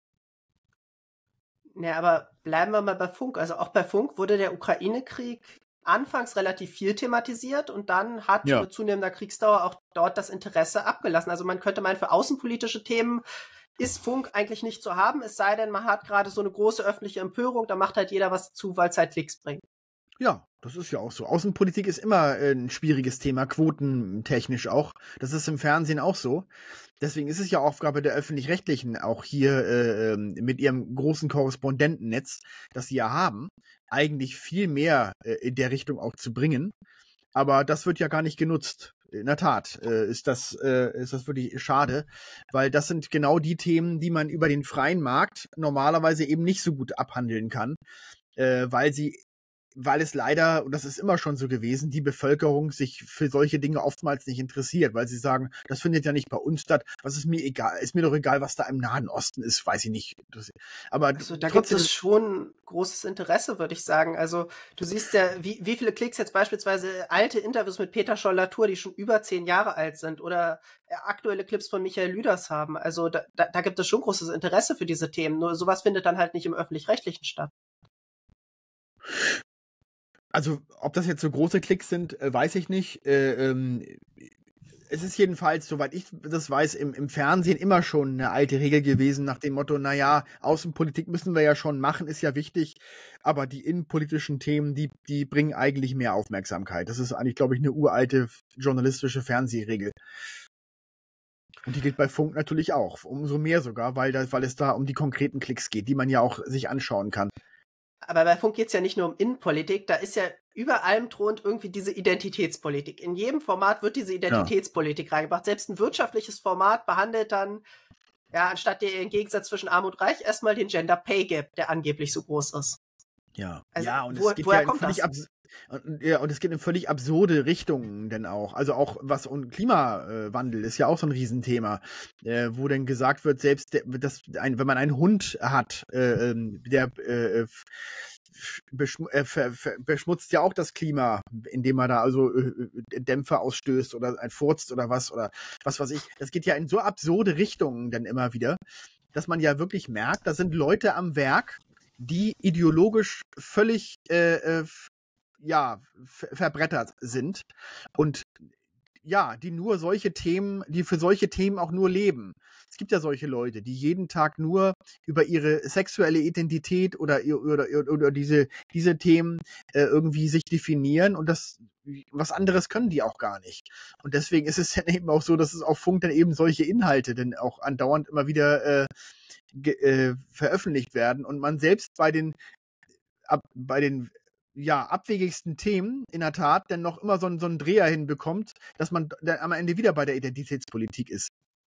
Ja, aber bleiben wir mal bei Funk. Also auch bei Funk wurde der Ukraine-Krieg anfangs relativ viel thematisiert und dann hat Ja. mit zunehmender Kriegsdauer auch dort das Interesse abgelassen. Also man könnte meinen, für außenpolitische Themen ist Funk eigentlich nicht zu haben, es sei denn, man hat gerade so eine große öffentliche Empörung, da macht halt jeder was zu, weil es halt Klicks bringt. Ja, das ist ja auch so. Außenpolitik ist immer äh, ein schwieriges Thema, quotentechnisch auch. Das ist im Fernsehen auch so. Deswegen ist es ja Aufgabe der Öffentlich-Rechtlichen, auch hier äh, mit ihrem großen Korrespondentennetz, das sie ja haben, eigentlich viel mehr äh, in der Richtung auch zu bringen. Aber das wird ja gar nicht genutzt. in der Tat äh, ist das äh, ist das wirklich schade, weil das sind genau die Themen, die man über den freien Markt normalerweise eben nicht so gut abhandeln kann, äh, weil sie weil es leider, und das ist immer schon so gewesen, die Bevölkerung sich für solche Dinge oftmals nicht interessiert, weil sie sagen, das findet ja nicht bei uns statt, was ist mir egal, ist mir doch egal, was da im Nahen Osten ist, weiß ich nicht. Das, aber also da gibt es schon großes Interesse, würde ich sagen. Also du siehst ja, wie, wie viele Klicks jetzt beispielsweise alte Interviews mit Peter Scholl-Latour, die schon über zehn Jahre alt sind, oder aktuelle Clips von Michael Lüders haben. Also da, da, da gibt es schon großes Interesse für diese Themen. Nur sowas findet dann halt nicht im Öffentlich-Rechtlichen statt. Also, ob das jetzt so große Klicks sind, äh, weiß ich nicht. Äh, ähm, es ist jedenfalls, soweit ich das weiß, im, im Fernsehen immer schon eine alte Regel gewesen, nach dem Motto, naja, Außenpolitik müssen wir ja schon machen, ist ja wichtig, aber die innenpolitischen Themen, die, die bringen eigentlich mehr Aufmerksamkeit. Das ist eigentlich, glaube ich, eine uralte journalistische Fernsehregel. Und die gilt bei Funk natürlich auch, umso mehr sogar, weil, da, weil es da um die konkreten Klicks geht, die man ja auch sich anschauen kann. Aber bei Funk geht es ja nicht nur um Innenpolitik, da ist ja über allem thront irgendwie diese Identitätspolitik. In jedem Format wird diese Identitätspolitik ja. reingebracht. Selbst ein wirtschaftliches Format behandelt dann, ja, anstatt den Gegensatz zwischen Arm und Reich, erstmal den Gender Pay Gap, der angeblich so groß ist. Ja, also, ja, und wo, es geht woher ja kommt völlig das? abs- und, ja, und es geht in völlig absurde Richtungen denn auch. Also auch was und Klimawandel ist ja auch so ein Riesenthema, äh, wo dann gesagt wird, selbst der, das, ein, wenn man einen Hund hat, äh, der äh, beschm äh, ver ver beschmutzt ja auch das Klima, indem er da also äh, Dämpfe ausstößt oder ein furzt oder was oder was weiß ich. Das geht ja in so absurde Richtungen dann immer wieder, dass man ja wirklich merkt, da sind Leute am Werk, die ideologisch völlig äh, äh, ja, ver verbrettert sind und ja, die nur solche Themen, die für solche Themen auch nur leben. Es gibt ja solche Leute, die jeden Tag nur über ihre sexuelle Identität oder, oder, oder diese, diese Themen äh, irgendwie sich definieren und das was anderes können die auch gar nicht. Und deswegen ist es dann eben auch so, dass es auf Funk dann eben solche Inhalte dann auch andauernd immer wieder äh, äh, veröffentlicht werden und man selbst bei den ab, bei den ja, abwegigsten Themen in der Tat dann noch immer so, einen- so einen Dreher hinbekommt, dass man dann am Ende wieder bei der Identitätspolitik ist.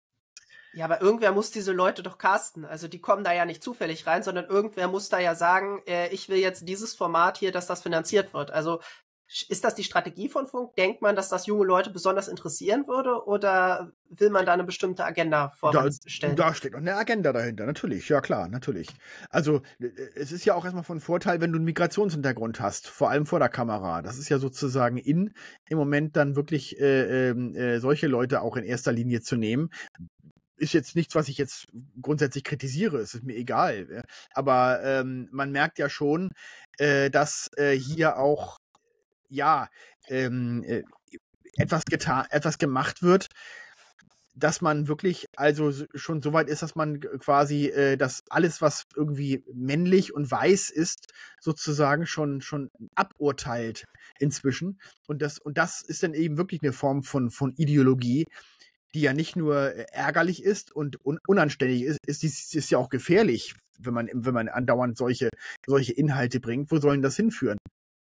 Ja, aber irgendwer muss diese Leute doch casten. Also die kommen da ja nicht zufällig rein, sondern irgendwer muss da ja sagen, äh, ich will jetzt dieses Format hier, dass das finanziert wird. Also ist das die Strategie von Funk? Denkt man, dass das junge Leute besonders interessieren würde? Oder will man da eine bestimmte Agenda Da, voranstellen? da steht noch eine Agenda dahinter, natürlich, ja klar, natürlich. Also äh, es ist ja auch erstmal von Vorteil, wenn du einen Migrationshintergrund hast, vor allem vor der Kamera. Das ist ja sozusagen in im Moment dann wirklich äh, ähm, äh, solche Leute auch in erster Linie zu nehmen. Ist jetzt nichts, was ich jetzt grundsätzlich kritisiere, es ist mir egal. äh, Aber ähm, man merkt ja schon, äh, dass äh, hier auch ja ähm, äh, etwas getan, etwas gemacht wird, dass man wirklich also s- schon so weit ist, dass man g- quasi äh, das alles, was irgendwie männlich und weiß ist, sozusagen schon schon aburteilt inzwischen. Und das und das ist dann eben wirklich eine Form von von Ideologie, die ja nicht nur äh, ärgerlich ist und un unanständig ist, ist, die ist, ist ja auch gefährlich, wenn man wenn man andauernd solche solche Inhalte bringt. Wo sollen das hinführen?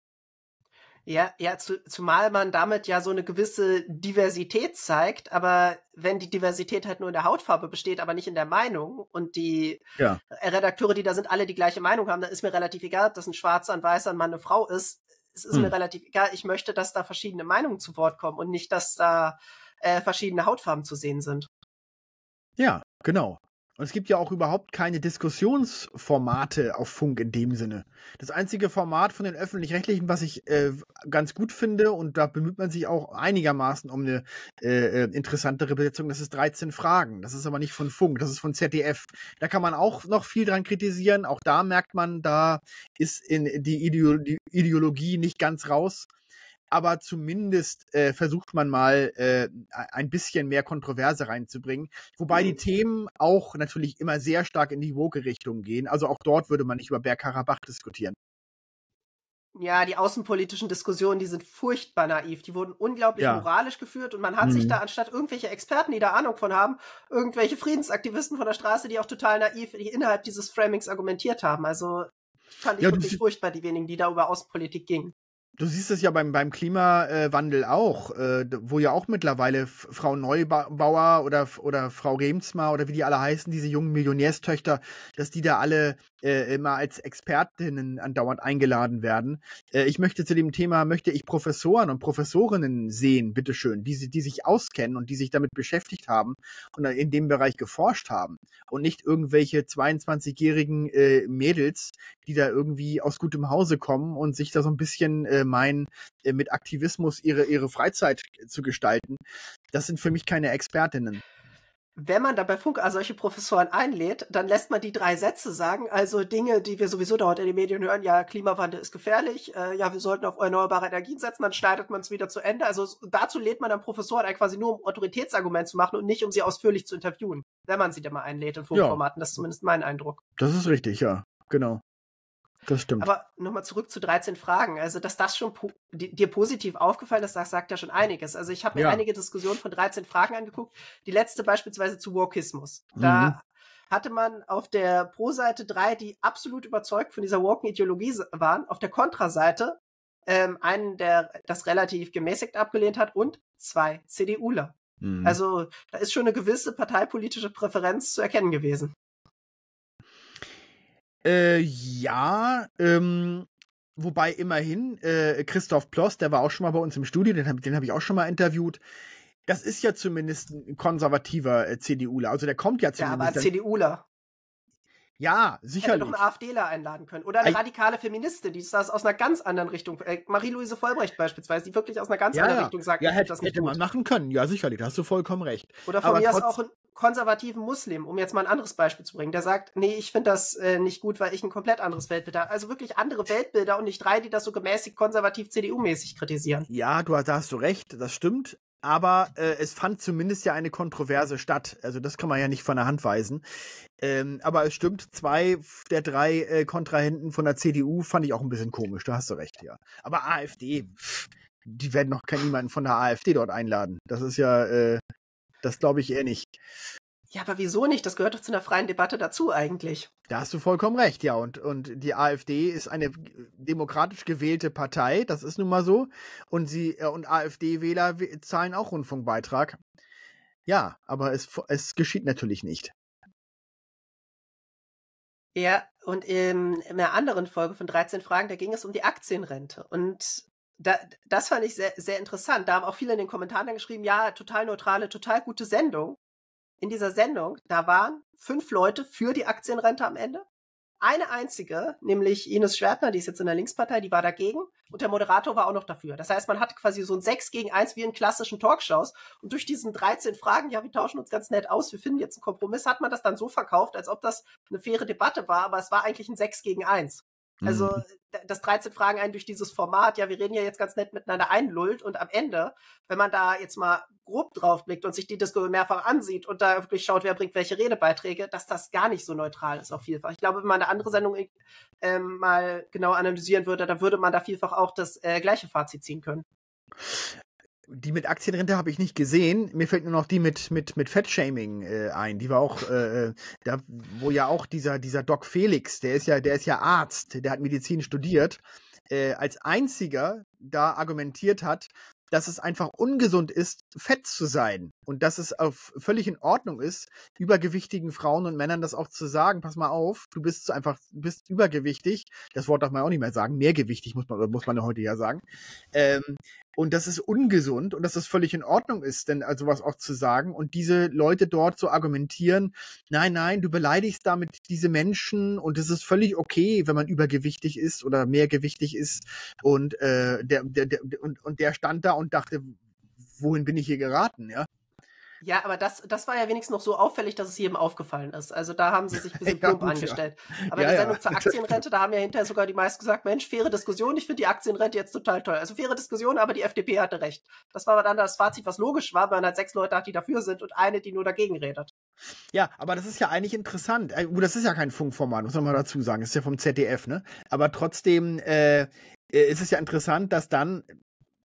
Ja, ja, zu, zumal man damit ja so eine gewisse Diversität zeigt, aber wenn die Diversität halt nur in der Hautfarbe besteht, aber nicht in der Meinung und die Ja. Redakteure, die da sind, alle die gleiche Meinung haben, dann ist mir relativ egal, ob das ein Schwarzer, ein Weißer, ein Mann, eine Frau ist. Es ist Hm. mir relativ egal. Ich möchte, dass da verschiedene Meinungen zu Wort kommen und nicht, dass da äh, verschiedene Hautfarben zu sehen sind. Ja, genau. Und es gibt ja auch überhaupt keine Diskussionsformate auf Funk in dem Sinne. Das einzige Format von den Öffentlich-Rechtlichen, was ich äh, ganz gut finde, und da bemüht man sich auch einigermaßen um eine äh, äh, interessantere Besetzung, das ist dreizehn Fragen. Das ist aber nicht von Funk, das ist von Z D F. Da kann man auch noch viel dran kritisieren. Auch da merkt man, da ist in die, Ideo die Ideologie nicht ganz raus. Aber zumindest äh, versucht man mal äh, ein bisschen mehr Kontroverse reinzubringen. Wobei die Themen auch natürlich immer sehr stark in die Woke-Richtung gehen. Also auch dort würde man nicht über Bergkarabach diskutieren. Ja, die außenpolitischen Diskussionen, die sind furchtbar naiv. Die wurden unglaublich Ja. moralisch geführt und man hat sich Mhm. da, anstatt irgendwelche Experten, die da Ahnung von haben, irgendwelche Friedensaktivisten von der Straße, die auch total naiv die innerhalb dieses Framings argumentiert haben. Also fand ich Ja, wirklich das- furchtbar, die wenigen, die da über Außenpolitik gingen. Du siehst es ja beim, beim Klimawandel auch, äh, wo ja auch mittlerweile Frau Neubauer oder, oder Frau Remsmar oder wie die alle heißen, diese jungen Millionärstöchter, dass die da alle äh, immer als Expertinnen andauernd eingeladen werden. Äh, ich möchte zu dem Thema, möchte ich Professoren und Professorinnen sehen, bitteschön, die, die sich auskennen und die sich damit beschäftigt haben und in dem Bereich geforscht haben und nicht irgendwelche zweiundzwanzigjährigen äh, Mädels, die da irgendwie aus gutem Hause kommen und sich da so ein bisschen äh, meinen, äh, mit Aktivismus ihre, ihre Freizeit zu gestalten. Das sind für mich keine Expertinnen. Wenn man da bei Funk also solche Professoren einlädt, dann lässt man die drei Sätze sagen, also Dinge, die wir sowieso dauernd in den Medien hören, ja, Klimawandel ist gefährlich, äh, ja, wir sollten auf erneuerbare Energien setzen, dann schneidet man es wieder zu Ende. Also dazu lädt man dann Professoren ein, quasi nur um Autoritätsargument zu machen und nicht, um sie ausführlich zu interviewen, wenn man sie denn mal einlädt in Funkformaten. Ja. Das ist zumindest mein Eindruck. Das ist richtig, ja, genau. Das stimmt. Aber nochmal zurück zu dreizehn Fragen. Also, dass das schon po dir positiv aufgefallen ist, das sagt ja schon einiges. Also, ich habe mir ja. einige Diskussionen von dreizehn Fragen angeguckt. Die letzte beispielsweise zu Wokeismus. Da mhm. hatte man auf der Pro-Seite drei, die absolut überzeugt von dieser Woken-Ideologie waren. Auf der Kontra-Seite ähm, einen, der das relativ gemäßigt abgelehnt hat und zwei CDUler. Mhm. Also, da ist schon eine gewisse parteipolitische Präferenz zu erkennen gewesen. Äh, ja, ähm, wobei immerhin äh, Christoph Ploss, der war auch schon mal bei uns im Studio, den habe den hab ich auch schon mal interviewt. Das ist ja zumindest ein konservativer äh, CDUler. Also der kommt ja zumindest. Ja, aber ein CDUler. Ja, sicherlich. Hätte doch einen AfDler einladen können. Oder eine I radikale Feministin, die das aus einer ganz anderen Richtung, äh, Marie-Louise Vollbrecht beispielsweise, die wirklich aus einer ganz ja, anderen ja. Richtung sagt, ja, hätte, das nicht hätte man machen können. Ja, sicherlich, da hast du vollkommen recht. Oder von mir aus auch einen konservativen Muslim, um jetzt mal ein anderes Beispiel zu bringen, der sagt, nee, ich finde das äh, nicht gut, weil ich ein komplett anderes Weltbild habe. Also wirklich andere Weltbilder und nicht drei, die das so gemäßigt konservativ C D U-mäßig kritisieren. Ja, du, da hast du recht, das stimmt. Aber äh, es fand zumindest ja eine Kontroverse statt. Also das kann man ja nicht von der Hand weisen. Ähm, aber es stimmt, zwei der drei äh, Kontrahenten von der C D U fand ich auch ein bisschen komisch. Da hast du recht, ja. Aber AfD, pff, die werden noch keinen niemanden von der AfD dort einladen. Das ist ja, äh, das glaube ich eher nicht. Ja, aber wieso nicht? Das gehört doch zu einer freien Debatte dazu eigentlich. Da hast du vollkommen recht, ja. Und, und die AfD ist eine demokratisch gewählte Partei, das ist nun mal so. Und sie äh, und AfD-Wähler zahlen auch Rundfunkbeitrag. Ja, aber es, es geschieht natürlich nicht. Ja, und in, in einer anderen Folge von dreizehn Fragen, da ging es um die Aktienrente. Und da, das fand ich sehr, sehr interessant. Da haben auch viele in den Kommentaren dann geschrieben, ja, total neutrale, total gute Sendung. In dieser Sendung, da waren fünf Leute für die Aktienrente am Ende. Eine einzige, nämlich Ines Schwertner, die ist jetzt in der Linkspartei, die war dagegen. Und der Moderator war auch noch dafür. Das heißt, man hatte quasi so ein sechs gegen eins wie in klassischen Talkshows. Und durch diesen dreizehn Fragen, ja, wir tauschen uns ganz nett aus, wir finden jetzt einen Kompromiss, hat man das dann so verkauft, als ob das eine faire Debatte war. Aber es war eigentlich ein sechs gegen eins. Also, das dreizehn Fragen einen durch dieses Format, ja, wir reden ja jetzt ganz nett miteinander einlullt und am Ende, wenn man da jetzt mal grob drauf blickt und sich die Diskussion mehrfach ansieht und da wirklich schaut, wer bringt welche Redebeiträge, dass das gar nicht so neutral ist auf vielfach. Ich glaube, wenn man eine andere Sendung ähm, mal genau analysieren würde, dann würde man da vielfach auch das äh, gleiche Fazit ziehen können. Die mit Aktienrente habe ich nicht gesehen. Mir fällt nur noch die mit mit mit Fettshaming äh, ein. Die war auch äh, da, wo ja auch dieser dieser Doc Felix, der ist ja der ist ja Arzt, der hat Medizin studiert, äh, als einziger da argumentiert hat, dass es einfach ungesund ist, fett zu sein und dass es auf völlig in Ordnung ist, übergewichtigen Frauen und Männern das auch zu sagen, pass mal auf, du bist einfach, bist übergewichtig, das Wort darf man auch nicht mehr sagen, mehrgewichtig muss man, muss man heute ja sagen, ähm, und dass es ungesund und dass es völlig in Ordnung ist, denn also was auch zu sagen und diese Leute dort so argumentieren, nein, nein, du beleidigst damit diese Menschen und es ist völlig okay, wenn man übergewichtig ist oder mehrgewichtig ist und äh, der, der, der und, und der stand da und dachte, wohin bin ich hier geraten, ja? Ja, aber das, das war ja wenigstens noch so auffällig, dass es jedem aufgefallen ist. Also da haben sie sich ein bisschen ja, plump gut, angestellt. Ja. Aber ja, die Sendung ja. zur Aktienrente, da haben ja hinterher sogar die meisten gesagt, Mensch, faire Diskussion, ich finde die Aktienrente jetzt total toll. Also faire Diskussion, aber die F D P hatte recht. Das war aber dann das Fazit, was logisch war, weil man halt sechs Leute hat, die dafür sind und eine, die nur dagegen redet. Ja, aber das ist ja eigentlich interessant. Das ist ja kein Funkformat, muss man mal dazu sagen. Das ist ja vom Z D F, ne? Aber trotzdem äh, ist es ja interessant, dass dann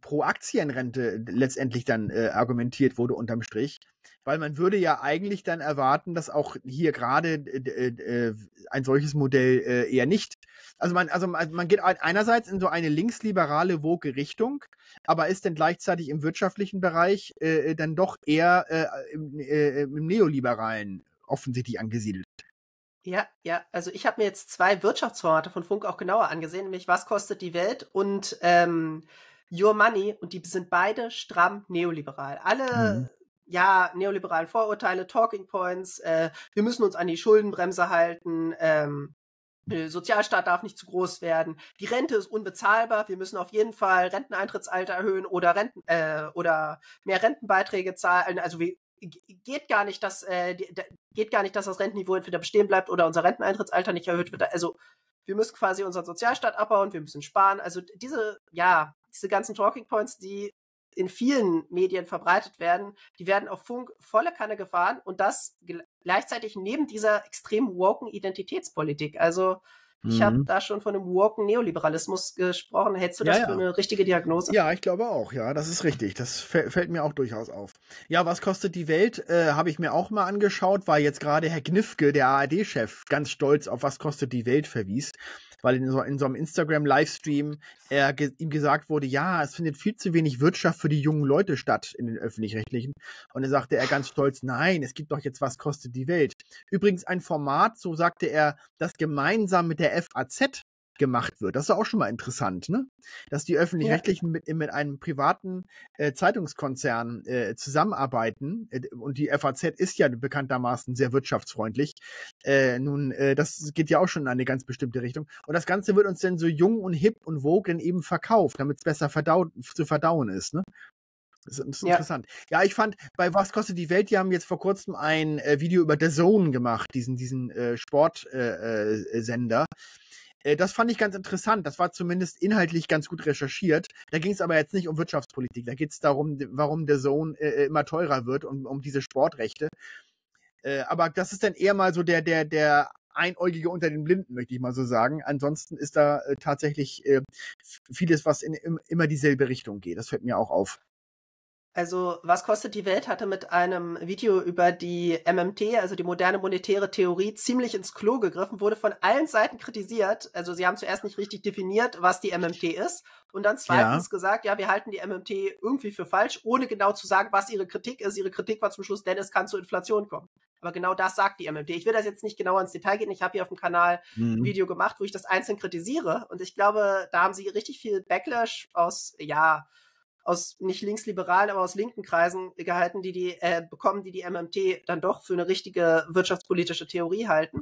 pro Aktienrente letztendlich dann äh, argumentiert wurde unterm Strich. Weil man würde ja eigentlich dann erwarten, dass auch hier gerade äh, äh, ein solches Modell äh, eher nicht. Also man, also man geht einerseits in so eine linksliberale, woke Richtung, aber ist dann gleichzeitig im wirtschaftlichen Bereich äh, dann doch eher äh, im, äh, im neoliberalen offensichtlich angesiedelt. Ja, ja, also ich habe mir jetzt zwei Wirtschaftsformate von Funk auch genauer angesehen, nämlich Was kostet die Welt und ähm, Your Money, und die sind beide stramm neoliberal. Alle, Mhm. ja, neoliberalen Vorurteile, Talking Points, äh, wir müssen uns an die Schuldenbremse halten, ähm, der Sozialstaat darf nicht zu groß werden, die Rente ist unbezahlbar, wir müssen auf jeden Fall Renteneintrittsalter erhöhen oder Renten äh, oder mehr Rentenbeiträge zahlen, also wir geht gar nicht, dass äh, die, da, geht gar nicht, dass das Rentenniveau entweder bestehen bleibt oder unser Renteneintrittsalter nicht erhöht wird. Also wir müssen quasi unseren Sozialstaat abbauen, wir müssen sparen. Also diese, ja, diese ganzen Talking Points, die in vielen Medien verbreitet werden, die werden auf Funk volle Kanne gefahren und das gleichzeitig neben dieser extrem woken Identitätspolitik. Also ich habe Mhm. da schon von einem woken Neoliberalismus gesprochen. Hältst du das Ja, für ja. eine richtige Diagnose? Ja, ich glaube auch, ja, das ist richtig. Das fä- fällt mir auch durchaus auf. Ja, was kostet die Welt? Äh, habe ich mir auch mal angeschaut, weil jetzt gerade Herr Gnifke, der A R D-Chef, ganz stolz auf Was kostet die Welt verwies, weil in so, in so einem Instagram-Livestream er ge ihm gesagt wurde, ja, es findet viel zu wenig Wirtschaft für die jungen Leute statt in den Öffentlich-Rechtlichen. Und dann sagte er ganz stolz, nein, es gibt doch jetzt Was kostet die Welt. Übrigens ein Format, so sagte er, das gemeinsam mit der F A Z gemacht wird. Das ist auch schon mal interessant, ne? Dass die Öffentlich-Rechtlichen mit, mit einem privaten äh, Zeitungskonzern äh, zusammenarbeiten. Äh, und die F A Z ist ja bekanntermaßen sehr wirtschaftsfreundlich. Äh, nun, äh, das geht ja auch schon in eine ganz bestimmte Richtung. Und das Ganze wird uns dann so jung und hip und vogue dann eben verkauft, damit es besser verdau zu verdauen ist, ne? Das ist, das ist Ja. interessant. Ja, ich fand, bei Was kostet die Welt, die haben jetzt vor kurzem ein äh, Video über The Zone gemacht, diesen, diesen äh, Sportsender. Äh, äh, Das fand ich ganz interessant. Das war zumindest inhaltlich ganz gut recherchiert. Da ging es aber jetzt nicht um Wirtschaftspolitik. Da geht es darum, warum der Zone äh, immer teurer wird und um diese Sportrechte. Äh, aber das ist dann eher mal so der, der, der Einäugige unter den Blinden, möchte ich mal so sagen. Ansonsten ist da äh, tatsächlich äh, vieles, was in, in immer dieselbe Richtung geht. Das fällt mir auch auf. Also, Was kostet die Welt hatte mit einem Video über die M M T, also die moderne monetäre Theorie, ziemlich ins Klo gegriffen, wurde von allen Seiten kritisiert. Also, sie haben zuerst nicht richtig definiert, was die M M T ist und dann zweitens ja. gesagt, ja, wir halten die M M T irgendwie für falsch, ohne genau zu sagen, was ihre Kritik ist. Ihre Kritik war zum Schluss, denn es kann zur Inflation kommen. Aber genau das sagt die M M T. Ich will das jetzt nicht genau ins Detail gehen. Ich habe hier auf dem Kanal mhm. ein Video gemacht, wo ich das einzeln kritisiere und ich glaube, da haben sie richtig viel Backlash aus, ja, aus nicht linksliberalen, aber aus linken Kreisen gehalten, die die äh, bekommen, die die M M T dann doch für eine richtige wirtschaftspolitische Theorie halten.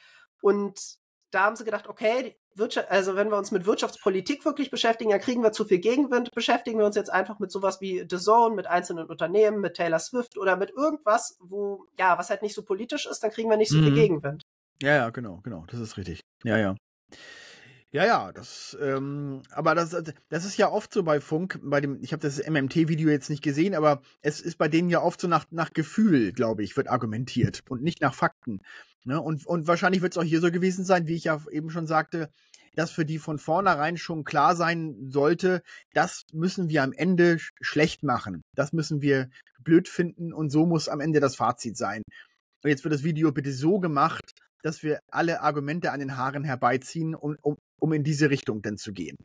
Und da haben sie gedacht, okay, Wirtschaft, also wenn wir uns mit Wirtschaftspolitik wirklich beschäftigen, dann kriegen wir zu viel Gegenwind. Beschäftigen wir uns jetzt einfach mit sowas wie The Zone, mit einzelnen Unternehmen, mit Taylor Swift oder mit irgendwas, wo, ja, was halt nicht so politisch ist, dann kriegen wir nicht so mhm. viel Gegenwind. Ja, ja, genau, genau, das ist richtig. Ja, ja. Ja, ja, das, ähm, aber das, das ist ja oft so bei Funk, bei dem, ich habe das M M T-Video jetzt nicht gesehen, aber es ist bei denen ja oft so nach, nach Gefühl, glaube ich, wird argumentiert und nicht nach Fakten. Ne? Und, und wahrscheinlich wird es auch hier so gewesen sein, wie ich ja eben schon sagte, dass für die von vornherein schon klar sein sollte, das müssen wir am Ende sch schlecht machen. Das müssen wir blöd finden und so muss am Ende das Fazit sein. Und jetzt wird das Video bitte so gemacht, dass wir alle Argumente an den Haaren herbeiziehen, um, um, um in diese Richtung denn zu gehen.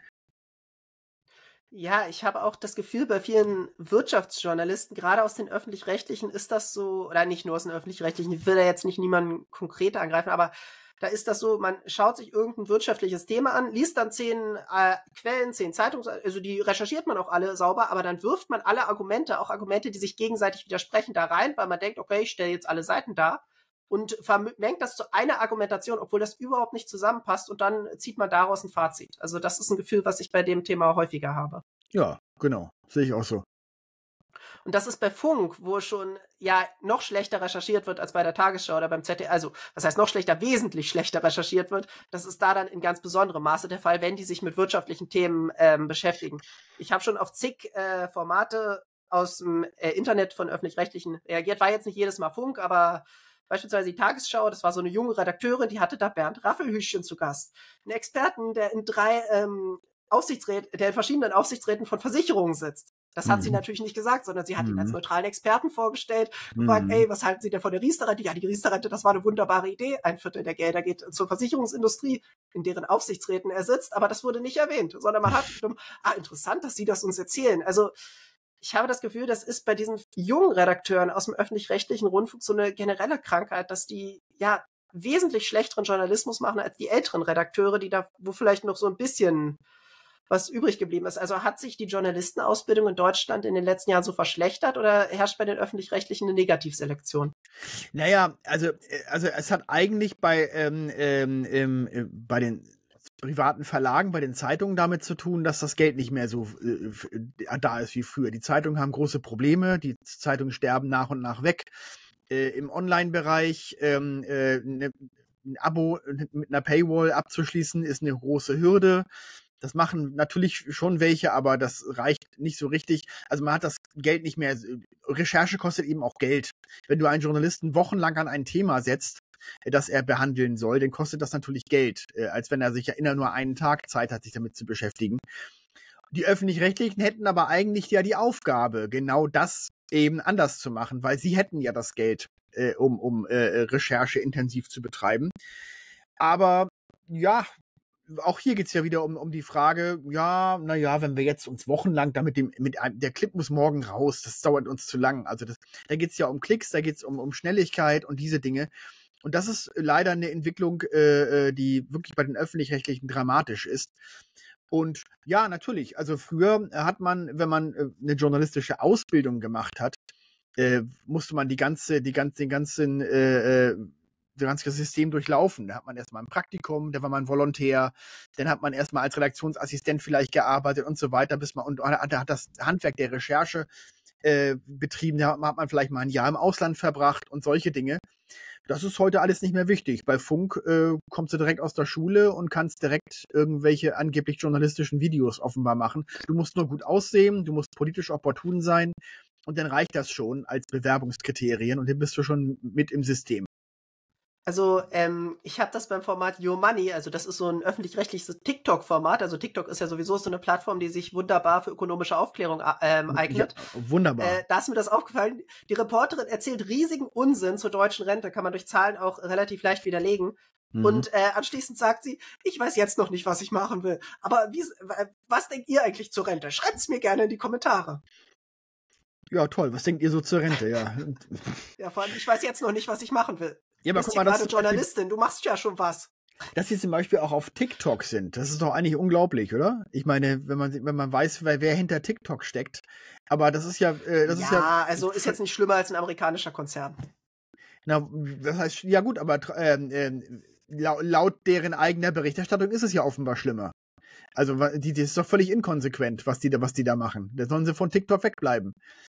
Ja, ich habe auch das Gefühl, bei vielen Wirtschaftsjournalisten, gerade aus den Öffentlich-Rechtlichen, ist das so, oder nicht nur aus den Öffentlich-Rechtlichen, ich will da jetzt nicht niemanden konkret angreifen, aber da ist das so, man schaut sich irgendein wirtschaftliches Thema an, liest dann zehn äh, Quellen, zehn Zeitungs-, also die recherchiert man auch alle sauber, aber dann wirft man alle Argumente, auch Argumente, die sich gegenseitig widersprechen, da rein, weil man denkt, okay, ich stelle jetzt alle Seiten dar. Und vermengt das zu einer Argumentation, obwohl das überhaupt nicht zusammenpasst und dann zieht man daraus ein Fazit. Also das ist ein Gefühl, was ich bei dem Thema häufiger habe. Ja, genau. Sehe ich auch so. Und das ist bei Funk, wo schon ja noch schlechter recherchiert wird als bei der Tagesschau oder beim Z D F. Also, das heißt noch schlechter, wesentlich schlechter recherchiert wird. Das ist da dann in ganz besonderem Maße der Fall, wenn die sich mit wirtschaftlichen Themen ähm, beschäftigen. Ich habe schon auf zig äh, Formate aus dem äh, Internet von Öffentlich-Rechtlichen reagiert. War jetzt nicht jedes Mal Funk, aber beispielsweise die Tagesschau, das war so eine junge Redakteurin, die hatte da Bernd Raffelhüschen zu Gast. Einen Experten, der in drei ähm, Aufsichtsräten, der in verschiedenen Aufsichtsräten von Versicherungen sitzt. Das hat mhm. sie natürlich nicht gesagt, sondern sie hat mhm. ihn als neutralen Experten vorgestellt, gefragt, mhm. ey, was halten Sie denn von der Riester-Rente? Ja, die Riester-Rente, das war eine wunderbare Idee. Ein Viertel der Gelder geht zur Versicherungsindustrie, in deren Aufsichtsräten er sitzt, aber das wurde nicht erwähnt, sondern man hat genommen, ah, interessant, dass Sie das uns erzählen. Also ich habe das Gefühl, das ist bei diesen jungen Redakteuren aus dem öffentlich-rechtlichen Rundfunk so eine generelle Krankheit, dass die ja wesentlich schlechteren Journalismus machen als die älteren Redakteure, die da, wo vielleicht noch so ein bisschen was übrig geblieben ist. Also hat sich die Journalistenausbildung in Deutschland in den letzten Jahren so verschlechtert oder herrscht bei den Öffentlich-Rechtlichen eine Negativselektion? Naja, also, also es hat eigentlich bei, ähm, ähm, ähm, bei den privaten Verlagen, bei den Zeitungen damit zu tun, dass das Geld nicht mehr so äh, da ist wie früher. Die Zeitungen haben große Probleme, die Zeitungen sterben nach und nach weg. Äh, Im Online-Bereich ähm, äh, ne, ein Abo mit einer Paywall abzuschließen, ist eine große Hürde. Das machen natürlich schon welche, aber das reicht nicht so richtig. Also man hat das Geld nicht mehr. Recherche kostet eben auch Geld. Wenn du einen Journalisten wochenlang an ein Thema setzt, das er behandeln soll, dann kostet das natürlich Geld, als wenn er sich ja immer nur einen Tag Zeit hat, sich damit zu beschäftigen. Die Öffentlich-Rechtlichen hätten aber eigentlich ja die Aufgabe, genau das eben anders zu machen, weil sie hätten ja das Geld, äh, um, um äh, Recherche intensiv zu betreiben. Aber ja, auch hier geht's ja wieder um, um die Frage, ja, naja, wenn wir jetzt uns wochenlang damit dem, mit einem, der Clip muss morgen raus, das dauert uns zu lang. Also das, da geht's ja um Klicks, da geht's um, um Schnelligkeit und diese Dinge. Und das ist leider eine Entwicklung, äh, die wirklich bei den Öffentlich-Rechtlichen dramatisch ist. Und ja, natürlich, also früher hat man, wenn man äh, eine journalistische Ausbildung gemacht hat, äh, musste man die ganze, die ganze, den ganzen, äh, äh, das ganze System durchlaufen. Da hat man erstmal ein Praktikum, da war man Volontär, dann hat man erstmal als Redaktionsassistent vielleicht gearbeitet und so weiter, bis man und hat, hat das Handwerk der Recherche äh, betrieben, da hat man vielleicht mal ein Jahr im Ausland verbracht und solche Dinge. Das ist heute alles nicht mehr wichtig. Bei Funk äh, kommst du direkt aus der Schule und kannst direkt irgendwelche angeblich journalistischen Videos offenbar machen. Du musst nur gut aussehen, du musst politisch opportun sein und dann reicht das schon als Bewerbungskriterien und dann bist du schon mit im System. Also ähm, ich habe das beim Format Your Money, also das ist so ein öffentlich-rechtliches TikTok-Format. Also TikTok ist ja sowieso so eine Plattform, die sich wunderbar für ökonomische Aufklärung ähm, eignet. Ja, wunderbar. Äh, da ist mir das aufgefallen. Die Reporterin erzählt riesigen Unsinn zur deutschen Rente, kann man durch Zahlen auch relativ leicht widerlegen. Mhm. Und äh, anschließend sagt sie, ich weiß jetzt noch nicht, was ich machen will. Aber wie, was denkt ihr eigentlich zur Rente? Schreibt's mir gerne in die Kommentare. Ja, toll. Was denkt ihr so zur Rente? Ja, ja vor allem, ich weiß jetzt noch nicht, was ich machen will. Ja, aber bist guck mal, gerade Journalistin, du machst ja schon was. Dass sie zum Beispiel auch auf TikTok sind, das ist doch eigentlich unglaublich, oder? Ich meine, wenn man wenn man weiß, wer, wer hinter TikTok steckt, aber das ist ja, äh, das ja, ist ja. Ja, also ist jetzt nicht schlimmer als ein amerikanischer Konzern. Na, das heißt, ja gut, aber ähm, ähm, laut, laut deren eigener Berichterstattung ist es ja offenbar schlimmer. Also die, die ist doch völlig inkonsequent, was die da, was die da machen. Da sollen sie von TikTok wegbleiben.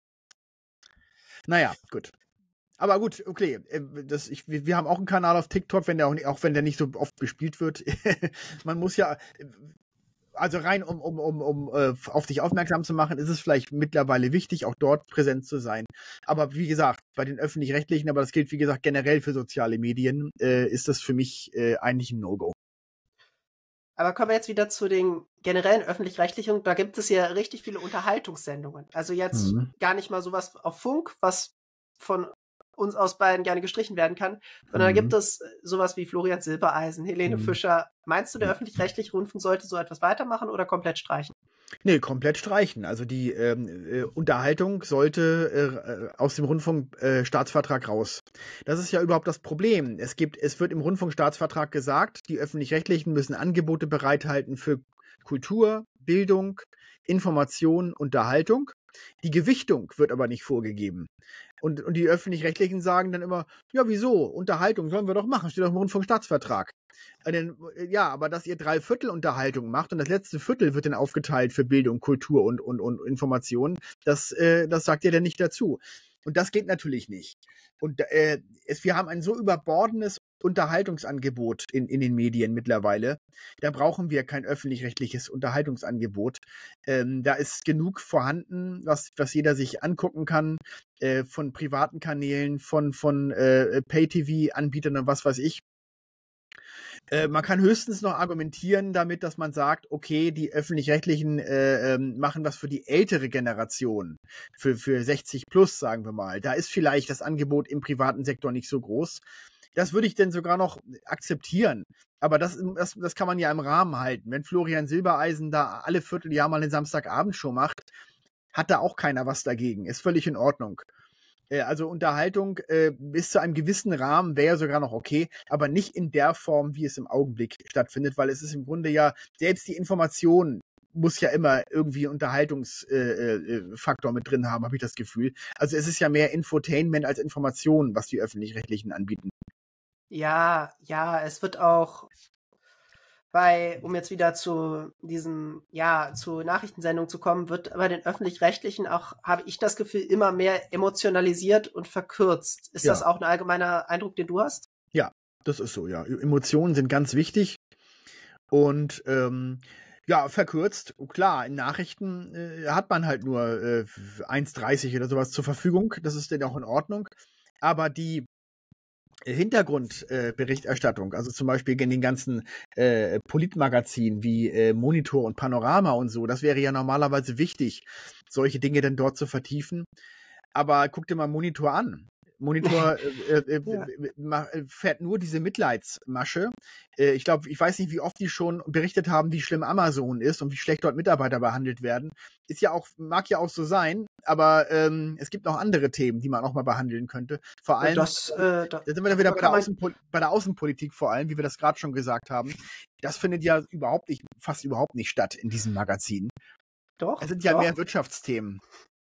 Naja, gut. Aber gut, okay. Das, ich, wir haben auch einen Kanal auf TikTok, wenn der auch, nicht, auch wenn der nicht so oft bespielt wird. Man muss ja, also rein um, um, um, um auf dich aufmerksam zu machen, ist es vielleicht mittlerweile wichtig, auch dort präsent zu sein. Aber wie gesagt, bei den Öffentlich-Rechtlichen, aber das gilt wie gesagt generell für soziale Medien, äh, ist das für mich äh, eigentlich ein No-Go. Aber kommen wir jetzt wieder zu den generellen Öffentlich-Rechtlichen. Da gibt es ja richtig viele Unterhaltungssendungen. Also jetzt mhm. gar nicht mal sowas auf Funk, was von uns aus beiden gerne gestrichen werden kann, sondern mhm. da gibt es sowas wie Florian Silbereisen, Helene mhm. Fischer. Meinst du, der öffentlich-rechtliche Rundfunk sollte so etwas weitermachen oder komplett streichen? Nee, komplett streichen. Also die ähm, äh, Unterhaltung sollte äh, aus dem Rundfunkstaatsvertrag äh, raus. Das ist ja überhaupt das Problem. Es gibt, es wird im Rundfunkstaatsvertrag gesagt, die Öffentlich-Rechtlichen müssen Angebote bereithalten für Kultur, Bildung, Information, Unterhaltung. Die Gewichtung wird aber nicht vorgegeben. Und, und die Öffentlich-Rechtlichen sagen dann immer, ja, wieso? Unterhaltung sollen wir doch machen, steht doch im Rundfunkstaatsvertrag. Dann, ja, aber dass ihr drei Viertel Unterhaltung macht und das letzte Viertel wird dann aufgeteilt für Bildung, Kultur und, und, und Information, das, äh, das sagt ihr dann nicht dazu. Und das geht natürlich nicht. Und äh, es, wir haben ein so überbordendes Unterhaltungsangebot in, in den Medien mittlerweile. Da brauchen wir kein öffentlich-rechtliches Unterhaltungsangebot. Ähm, da ist genug vorhanden, was, was jeder sich angucken kann, äh, von privaten Kanälen, von, von äh, Pay-T V-Anbietern und was weiß ich. Äh, man kann höchstens noch argumentieren damit, dass man sagt, okay, die Öffentlich-Rechtlichen äh, ähm, machen was für die ältere Generation, für, für sechzig plus, sagen wir mal. Da ist vielleicht das Angebot im privaten Sektor nicht so groß. Das würde ich denn sogar noch akzeptieren. Aber das, das, das kann man ja im Rahmen halten. Wenn Florian Silbereisen da alle Vierteljahr mal eine Samstagabendshow macht, hat da auch keiner was dagegen. Ist völlig in Ordnung. Also Unterhaltung äh, bis zu einem gewissen Rahmen wäre sogar noch okay, aber nicht in der Form, wie es im Augenblick stattfindet, weil es ist im Grunde ja, selbst die Information muss ja immer irgendwie einen Unterhaltungsfaktor äh, mit drin haben, habe ich das Gefühl. Also es ist ja mehr Infotainment als Information, was die Öffentlich-Rechtlichen anbieten. Ja, ja, es wird auch bei, um jetzt wieder zu diesen, ja, zu Nachrichtensendungen zu kommen, wird bei den Öffentlich-Rechtlichen auch, habe ich das Gefühl, immer mehr emotionalisiert und verkürzt. Ist Ja. das auch ein allgemeiner Eindruck, den du hast? Ja, das ist so, ja. Emotionen sind ganz wichtig und ähm, ja, verkürzt. Klar, in Nachrichten äh, hat man halt nur äh, eins dreißig oder sowas zur Verfügung. Das ist dann auch in Ordnung. Aber die Hintergrundberichterstattung, äh, also zum Beispiel in den ganzen äh, Politmagazinen wie äh, Monitor und Panorama und so, das wäre ja normalerweise wichtig, solche Dinge dann dort zu vertiefen. Aber guck dir mal Monitor an. Monitor äh, äh, ja. fährt nur diese Mitleidsmasche. Äh, ich glaube, ich weiß nicht, wie oft die schon berichtet haben, wie schlimm Amazon ist und wie schlecht dort Mitarbeiter behandelt werden. Ist ja auch, mag ja auch so sein, aber ähm, es gibt noch andere Themen, die man auch mal behandeln könnte. Vor allem, das, äh, da, da sind wir dann wieder bei der, Außenpol- bei der Außenpolitik vor allem, wie wir das gerade schon gesagt haben. Das findet ja überhaupt nicht, fast überhaupt nicht statt in diesen Magazinen. Doch. Es sind ja doch. mehr Wirtschaftsthemen.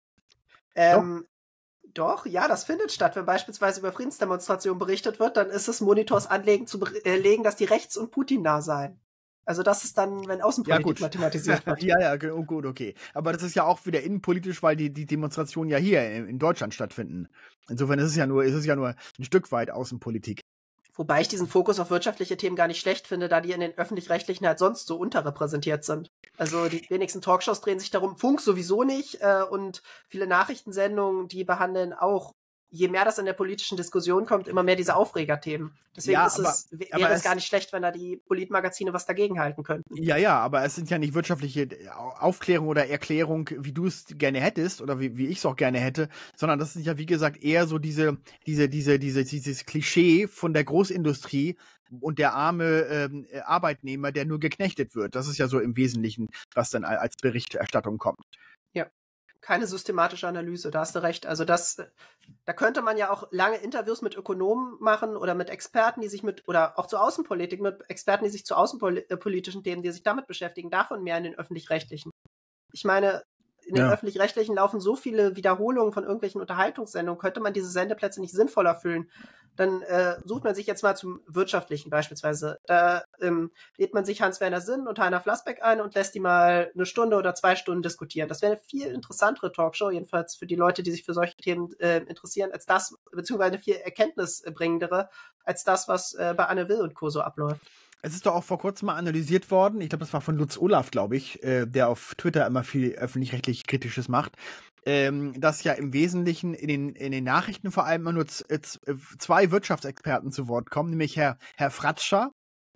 Ähm, Doch, ja, das findet statt. Wenn beispielsweise über Friedensdemonstrationen berichtet wird, dann ist es Monitors Anliegen zu belegen, dass die rechts- und Putin nah seien. Also das ist dann, wenn Außenpolitik ja, mathematisiert wird. ja, ja, oh, gut, okay. Aber das ist ja auch wieder innenpolitisch, weil die, die Demonstrationen ja hier in, in Deutschland stattfinden. Insofern ist es ja nur, ist es ja nur ein Stück weit Außenpolitik. Wobei ich diesen Fokus auf wirtschaftliche Themen gar nicht schlecht finde, da die in den Öffentlich-Rechtlichen halt sonst so unterrepräsentiert sind. Also die wenigsten Talkshows drehen sich darum, Funk sowieso nicht äh, und viele Nachrichtensendungen, die behandeln auch, je mehr das in der politischen Diskussion kommt, immer mehr diese Aufregerthemen. Deswegen Ja, ist aber, es, wäre aber es es gar nicht schlecht, wenn da die Politmagazine was dagegen halten könnten. Ja, ja, aber es sind ja nicht wirtschaftliche Aufklärung oder Erklärung, wie du es gerne hättest oder wie, wie ich es auch gerne hätte, sondern das sind ja, wie gesagt, eher so diese, diese, diese, diese, dieses Klischee von der Großindustrie und der arme ähm, Arbeitnehmer, der nur geknechtet wird. Das ist ja so im Wesentlichen, was dann als Berichterstattung kommt. Ja. Keine systematische Analyse, da hast du recht. Also das, da könnte man ja auch lange Interviews mit Ökonomen machen oder mit Experten, die sich mit, oder auch zur Außenpolitik, mit Experten, die sich zu außenpolitischen Themen, die sich damit beschäftigen, davon mehr in den Öffentlich-Rechtlichen. Ich meine, in den ja. Öffentlich-Rechtlichen laufen so viele Wiederholungen von irgendwelchen Unterhaltungssendungen, könnte man diese Sendeplätze nicht sinnvoller füllen. Dann äh, sucht man sich jetzt mal zum Wirtschaftlichen beispielsweise. Da ähm, lädt man sich Hans-Werner Sinn und Heiner Flassbeck ein und lässt die mal eine Stunde oder zwei Stunden diskutieren. Das wäre eine viel interessantere Talkshow, jedenfalls für die Leute, die sich für solche Themen äh, interessieren, als das, beziehungsweise eine viel erkenntnisbringendere, als das, was äh, bei Anne Will und Co. so abläuft. Es ist doch auch vor kurzem mal analysiert worden, ich glaube, das war von Lutz Olaf, glaube ich, äh, der auf Twitter immer viel öffentlich-rechtlich Kritisches macht, ähm, dass ja im Wesentlichen in den, in den Nachrichten vor allem immer nur z- z- zwei Wirtschaftsexperten zu Wort kommen, nämlich Herr, Herr Fratscher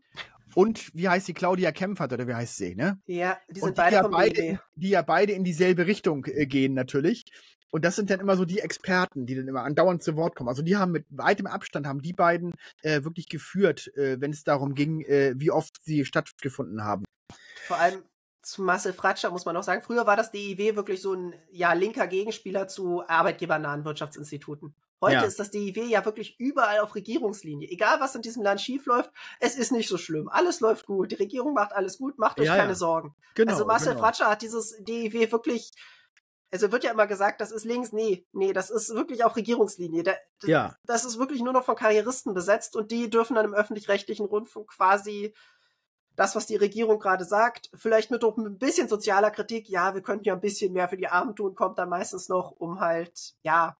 und, wie heißt die, Claudia Kempfert, oder wie heißt sie, ne? Ja, die sind und die beide ja vom beide, B I W. Die ja beide in dieselbe Richtung äh, gehen natürlich. Und das sind dann immer so die Experten, die dann immer andauernd zu Wort kommen. Also die haben mit weitem Abstand, haben die beiden äh, wirklich geführt, äh, wenn es darum ging, äh, wie oft sie stattgefunden haben. Vor allem zu Marcel Fratscher muss man auch sagen, früher war das D I W wirklich so ein ja, linker Gegenspieler zu arbeitgebernahen Wirtschaftsinstituten. Heute ja. ist das D I W ja wirklich überall auf Regierungslinie. Egal, was in diesem Land schiefläuft, es ist nicht so schlimm. Alles läuft gut. Die Regierung macht alles gut. Macht euch ja, keine ja. Sorgen. Genau, also Marcel genau. Fratscher hat dieses D I W wirklich... Also wird ja immer gesagt, das ist links. Nee, nee, das ist wirklich auf Regierungslinie. Da, ja. Das ist wirklich nur noch von Karrieristen besetzt und die dürfen dann im öffentlich-rechtlichen Rundfunk quasi das, was die Regierung gerade sagt, vielleicht mit ein bisschen sozialer Kritik, ja, wir könnten ja ein bisschen mehr für die Armen tun, kommt dann meistens noch, um halt, ja,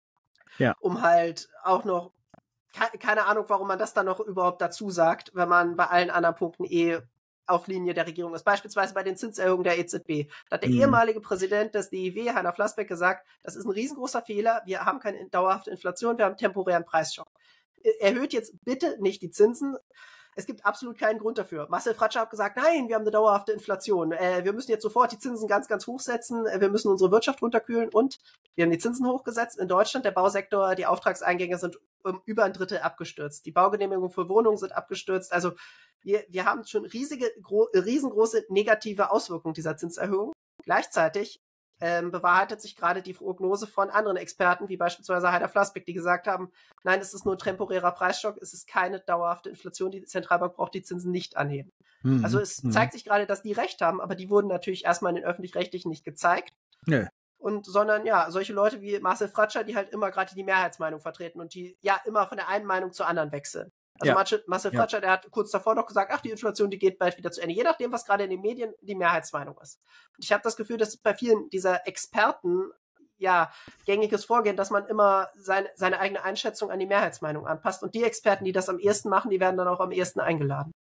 ja. um halt auch noch, keine Ahnung, warum man das dann noch überhaupt dazu sagt, wenn man bei allen anderen Punkten eh auf Linie der Regierung ist. Beispielsweise bei den Zinserhöhungen der E Z B. Da hat der mhm. ehemalige Präsident des D I W, Heiner Flassbeck, gesagt, das ist ein riesengroßer Fehler, wir haben keine dauerhafte Inflation, wir haben einen temporären Preisschock. Erhöht jetzt bitte nicht die Zinsen. es gibt absolut keinen Grund dafür. Marcel Fratscher hat gesagt, nein, wir haben eine dauerhafte Inflation. Äh, wir müssen jetzt sofort die Zinsen ganz, ganz hoch setzen. Äh, wir müssen unsere Wirtschaft runterkühlen. Und wir haben die Zinsen hochgesetzt. In Deutschland, der Bausektor, die Auftragseingänge sind um über ein Drittel abgestürzt. Die Baugenehmigungen für Wohnungen sind abgestürzt. Also wir, wir haben schon riesige, gro- riesengroße negative Auswirkungen dieser Zinserhöhung. Gleichzeitig ähm, bewahrheitet sich gerade die Prognose von anderen Experten, wie beispielsweise Heider Flassbeck, die gesagt haben, nein, es ist nur ein temporärer Preisschock, es ist keine dauerhafte Inflation, die Zentralbank braucht die Zinsen nicht anheben. Mhm. Also es mhm. zeigt sich gerade, dass die recht haben, aber die wurden natürlich erstmal in den Öffentlich-Rechtlichen nicht gezeigt. Nee. Und, sondern ja, solche Leute wie Marcel Fratscher, die halt immer gerade die Mehrheitsmeinung vertreten und die ja immer von der einen Meinung zur anderen wechseln. Also ja. Marcel Fratscher, ja. der hat kurz davor noch gesagt, ach, die Inflation, die geht bald wieder zu Ende, je nachdem, was gerade in den Medien die Mehrheitsmeinung ist. Und ich habe das Gefühl, dass bei vielen dieser Experten ja gängiges Vorgehen, dass man immer sein, seine eigene Einschätzung an die Mehrheitsmeinung anpasst. Und die Experten, die das am ehesten machen, die werden dann auch am ehesten eingeladen.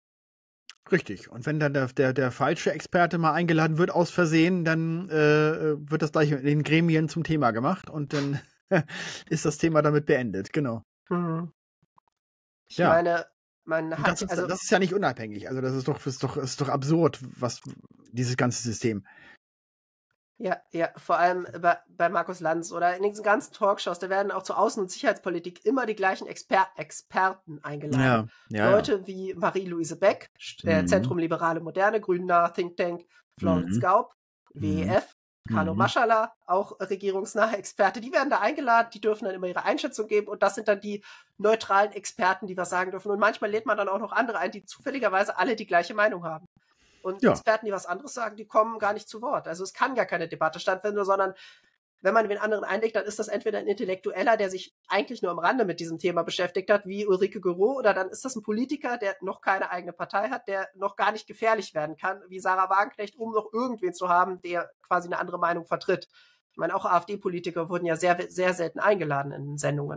Richtig. Und wenn dann der, der, der falsche Experte mal eingeladen wird aus Versehen, dann äh, wird das gleich in den Gremien zum Thema gemacht und dann ist das Thema damit beendet. Genau. Mhm. Ich ja. meine, man hat, das ist, also das ist ja nicht unabhängig. Also das ist doch, ist doch, ist doch absurd, was dieses ganze System. Ja, ja, vor allem bei, bei Markus Lanz oder in diesen ganzen Talkshows, da werden auch zur Außen- und Sicherheitspolitik immer die gleichen Exper Experten eingeladen. Ja, ja, Leute ja. wie Marie-Louise Beck, äh, mhm. Zentrum Liberale Moderne, Grüner Think Tank, Florence mhm. Gaub, W E F, mhm. Carlo Maschala, auch regierungsnahe Experte, die werden da eingeladen, die dürfen dann immer ihre Einschätzung geben und das sind dann die neutralen Experten, die was sagen dürfen. Und manchmal lädt man dann auch noch andere ein, die zufälligerweise alle die gleiche Meinung haben. Und ja. Experten, die was anderes sagen, die kommen gar nicht zu Wort. Also es kann gar keine Debatte stattfinden, sondern wenn man den anderen einlegt, dann ist das entweder ein Intellektueller, der sich eigentlich nur am Rande mit diesem Thema beschäftigt hat, wie Ulrike Guerreau, oder dann ist das ein Politiker, der noch keine eigene Partei hat, der noch gar nicht gefährlich werden kann, wie Sarah Wagenknecht, um noch irgendwen zu haben, der quasi eine andere Meinung vertritt. Ich meine, auch AfD-Politiker wurden ja sehr, sehr selten eingeladen in Sendungen.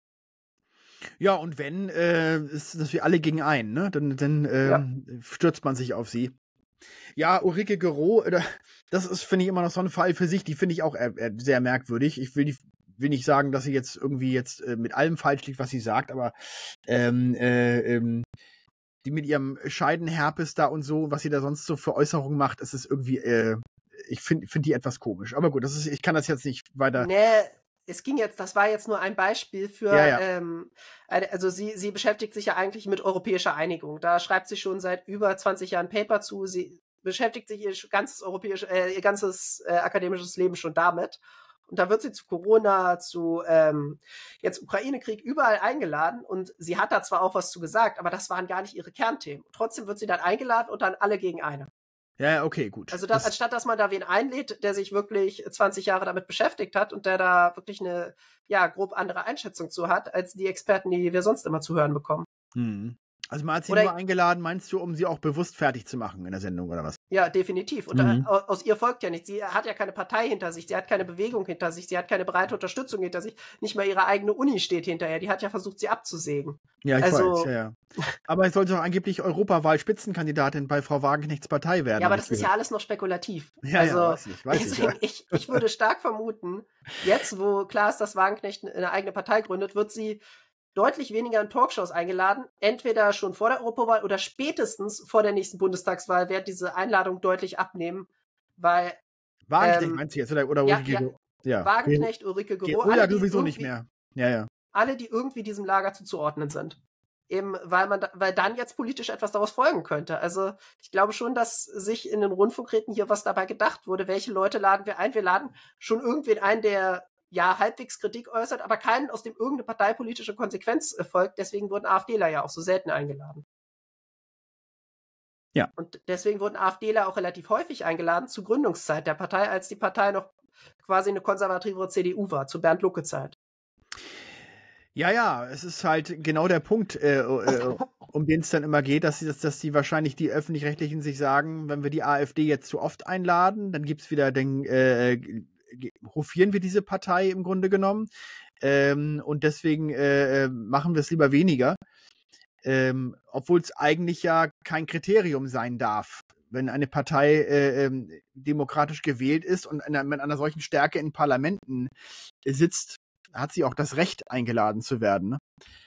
Ja, und wenn, äh, ist das wir alle gegen einen, ne? Dann, dann äh, ja. stürzt man sich auf sie. Ja, Ulrike Guerreau, das ist, finde ich, immer noch so ein Fall für sich. Die finde ich auch äh, sehr merkwürdig. Ich will, die, will nicht sagen, dass sie jetzt irgendwie jetzt äh, mit allem falsch liegt, was sie sagt, aber ähm, äh, ähm, die mit ihrem Scheidenherpes da und so, was sie da sonst so für Äußerungen macht, ist es irgendwie, äh, ich finde find die etwas komisch. Aber gut, das ist, ich kann das jetzt nicht weiter... Nee. Es ging jetzt, das war jetzt nur ein Beispiel für, ja, ja. Ähm, also sie, sie beschäftigt sich ja eigentlich mit europäischer Einigung. Da schreibt sie schon seit über zwanzig Jahren Paper zu. Sie beschäftigt sich ihr ganzes europäische, äh, ihr ganzes äh, akademisches Leben schon damit. Und da wird sie zu Corona, zu ähm, jetzt Ukraine-Krieg überall eingeladen. Und sie hat da zwar auch was zu gesagt, aber das waren gar nicht ihre Kernthemen. Trotzdem wird sie dann eingeladen und dann alle gegen eine. Ja, okay, gut. Also das, das anstatt, dass man da wen einlädt, der sich wirklich zwanzig Jahre damit beschäftigt hat und der da wirklich eine, ja, grob andere Einschätzung zu hat, als die Experten, die wir sonst immer zu hören bekommen. Mhm. Also man hat sie oder nur eingeladen, meinst du, um sie auch bewusst fertig zu machen in der Sendung, oder was? Ja, definitiv. Und mhm. da, aus ihr folgt ja nichts. Sie hat ja keine Partei hinter sich, sie hat keine Bewegung hinter sich, sie hat keine breite Unterstützung hinter sich. Nicht mal ihre eigene Uni steht hinterher. Die hat ja versucht, sie abzusägen. Ja, ich also, weiß, ja, ja. Aber es sollte doch angeblich Europawahl-Spitzenkandidatin bei Frau Wagenknechts Partei werden. Ja, aber das ist ja alles noch spekulativ. Ja, also, ja, weiß ich, weiß ich, ja. ich, ich würde stark vermuten, jetzt, wo klar ist, dass Wagenknecht eine eigene Partei gründet, wird sie deutlich weniger in Talkshows eingeladen, entweder schon vor der Europawahl oder spätestens vor der nächsten Bundestagswahl wird diese Einladung deutlich abnehmen, weil Wagenknecht ähm, meinst du jetzt, oder, oder ja, Ulrike ja, ja. Wagenknecht, Ulrike Guerreau, alle, ja sowieso nicht mehr. Ja, ja. Alle, die irgendwie diesem Lager zuzuordnen sind. Eben, weil man, da, weil dann jetzt politisch etwas daraus folgen könnte. Also ich glaube schon, dass sich in den Rundfunkräten hier was dabei gedacht wurde. Welche Leute laden wir ein? Wir laden schon irgendwen ein, der ja halbwegs Kritik äußert, aber keinen, aus dem irgendeine parteipolitische Konsequenz folgt. Deswegen wurden AfDler ja auch so selten eingeladen. Ja. Und deswegen wurden AfDler auch relativ häufig eingeladen zur Gründungszeit der Partei, als die Partei noch quasi eine konservativere C D U war, zu Bernd Lucke-Zeit. Ja, ja, es ist halt genau der Punkt, äh, äh, um den es dann immer geht, dass, dass, dass die wahrscheinlich die Öffentlich-Rechtlichen sich sagen, wenn wir die AfD jetzt zu oft einladen, dann gibt's wieder den, äh, hofieren wir diese Partei im Grunde genommen ähm, und deswegen äh, machen wir es lieber weniger, ähm, obwohl es eigentlich ja kein Kriterium sein darf. Wenn eine Partei äh, ähm, demokratisch gewählt ist und eine, mit einer solchen Stärke in Parlamenten sitzt, hat sie auch das Recht, eingeladen zu werden. Ne?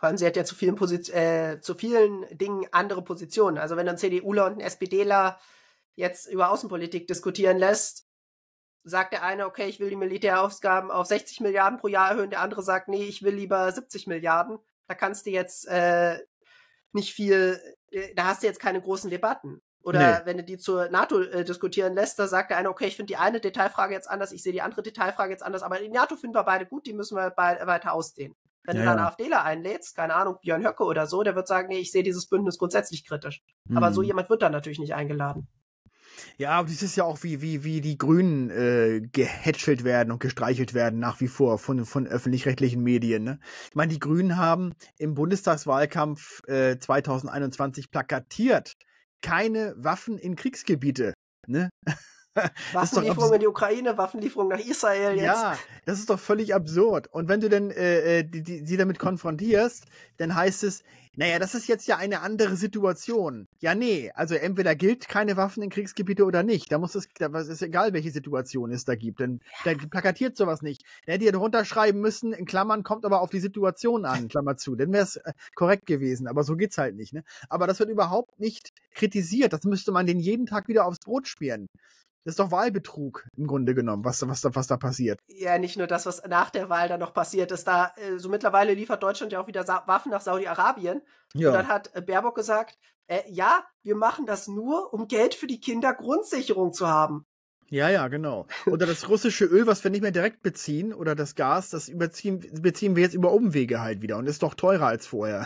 Vor allem, sie hat ja zu vielen, Posi- äh, zu vielen Dingen andere Positionen. Also wenn du einen CDUler und einen SPDler jetzt über Außenpolitik diskutieren lässt, sagt der eine, okay, ich will die Militärausgaben auf sechzig Milliarden pro Jahr erhöhen, der andere sagt, nee, ich will lieber siebzig Milliarden. Da kannst du jetzt äh, nicht viel, äh, da hast du jetzt keine großen Debatten. Oder nee. Wenn du die zur NATO äh, diskutieren lässt, da sagt der eine, okay, ich finde die eine Detailfrage jetzt anders, ich sehe die andere Detailfrage jetzt anders, aber die NATO finden wir beide gut, die müssen wir be- weiter ausdehnen. Wenn ja, du dann ja. AfDler einlädst, keine Ahnung, Björn Höcke oder so, der wird sagen, nee, ich sehe dieses Bündnis grundsätzlich kritisch. Hm. Aber so jemand wird dann natürlich nicht eingeladen. Ja, aber das ist ja auch, wie, wie, wie die Grünen äh, gehätschelt werden und gestreichelt werden nach wie vor von, von öffentlich-rechtlichen Medien. Ne? Ich meine, die Grünen haben im Bundestagswahlkampf äh, zwanzig einundzwanzig plakatiert, keine Waffen in Kriegsgebiete. Ne? Waffenlieferungen in die Ukraine, Waffenlieferungen nach Israel jetzt. Ja, das ist doch völlig absurd. Und wenn du dann äh, die, die, sie damit konfrontierst, dann heißt es, naja, das ist jetzt ja eine andere Situation. Ja, nee, also entweder gilt keine Waffen in Kriegsgebiete oder nicht. Da muss es, da ist egal, welche Situation es da gibt. Denn da plakatiert sowas nicht. Der hätte ja drunter schreiben müssen, in Klammern, kommt aber auf die Situation an, Klammer zu. Dann wäre es äh, korrekt gewesen. Aber so geht's halt nicht. Ne? Aber das wird überhaupt nicht kritisiert. Das müsste man den jeden Tag wieder aufs Brot spielen. Das ist doch Wahlbetrug im Grunde genommen, was, was, da, was da passiert. Ja, nicht nur das, was nach der Wahl dann noch passiert ist. Da, äh, so mittlerweile liefert Deutschland ja auch wieder Sa- Waffen nach Saudi-Arabien. Ja. Und dann hat äh, Baerbock gesagt, äh, ja, wir machen das nur, um Geld für die Kindergrundsicherung zu haben. Ja, ja, genau. Oder das russische Öl, was wir nicht mehr direkt beziehen, oder das Gas, das überziehen, beziehen wir jetzt über Umwege halt wieder und ist doch teurer als vorher.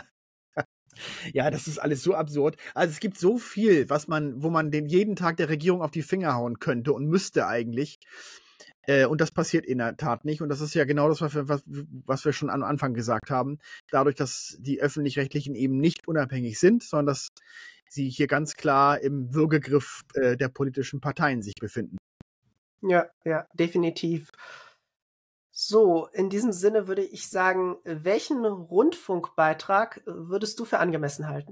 Ja, das ist alles so absurd. Also es gibt so viel, was man, wo man den jeden Tag der Regierung auf die Finger hauen könnte und müsste eigentlich. Äh, und das passiert in der Tat nicht. Und das ist ja genau das, was wir, was, was wir schon am Anfang gesagt haben. Dadurch, dass die Öffentlich-Rechtlichen eben nicht unabhängig sind, sondern dass sie hier ganz klar im Würgegriff äh, der politischen Parteien sich befinden. Ja, ja, definitiv. So, in diesem Sinne würde ich sagen, welchen Rundfunkbeitrag würdest du für angemessen halten?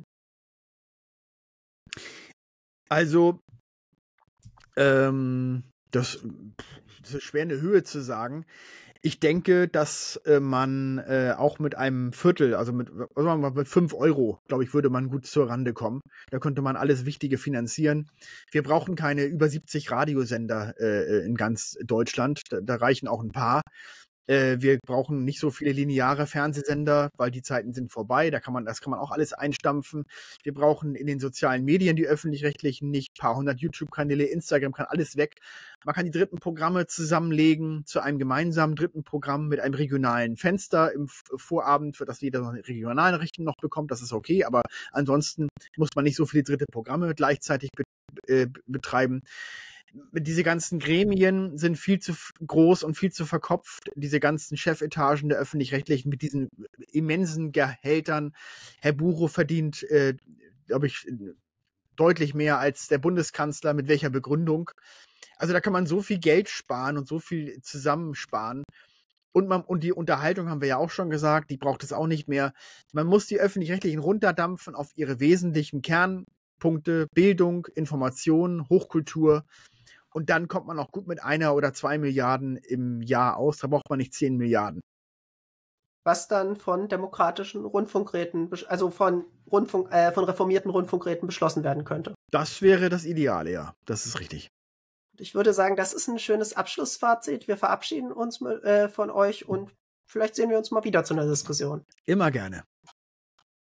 Also, ähm, das, das ist schwer eine Höhe zu sagen. Ich denke, dass äh, man äh, auch mit einem Viertel, also mit, sagen wir mal, mit fünf Euro, glaube ich, würde man gut zur Rande kommen. Da könnte man alles Wichtige finanzieren. Wir brauchen keine über siebzig Radiosender äh, in ganz Deutschland. Da, da reichen auch ein paar. Äh, wir brauchen nicht so viele lineare Fernsehsender, weil die Zeiten sind vorbei. Da kann man, das kann man auch alles einstampfen. Wir brauchen in den sozialen Medien die öffentlich-rechtlichen nicht. Ein paar hundert YouTube-Kanäle, Instagram kann alles weg. Man kann die dritten Programme zusammenlegen zu einem gemeinsamen dritten Programm mit einem regionalen Fenster im Vorabend, für das jeder noch eine regionale Richtung noch bekommt. Das ist okay, aber ansonsten muss man nicht so viele dritte Programme gleichzeitig be äh, betreiben. Diese ganzen Gremien sind viel zu groß und viel zu verkopft. Diese ganzen Chefetagen der Öffentlich-Rechtlichen mit diesen immensen Gehältern. Herr Buchow verdient, äh, glaube ich, deutlich mehr als der Bundeskanzler. Mit welcher Begründung? Also da kann man so viel Geld sparen und so viel zusammensparen. Und, man, und die Unterhaltung haben wir ja auch schon gesagt, die braucht es auch nicht mehr. Man muss die Öffentlich-Rechtlichen runterdampfen auf ihre wesentlichen Kernpunkte: Bildung, Information, Hochkultur. Und dann kommt man auch gut mit einer oder zwei Milliarden im Jahr aus. Da braucht man nicht zehn Milliarden. Was dann von demokratischen Rundfunkräten, also von, Rundfunk, äh, von reformierten Rundfunkräten beschlossen werden könnte. Das wäre das Ideale, ja. Das ist richtig. Ich würde sagen, das ist ein schönes Abschlussfazit. Wir verabschieden uns äh, von euch und vielleicht sehen wir uns mal wieder zu einer Diskussion. Immer gerne.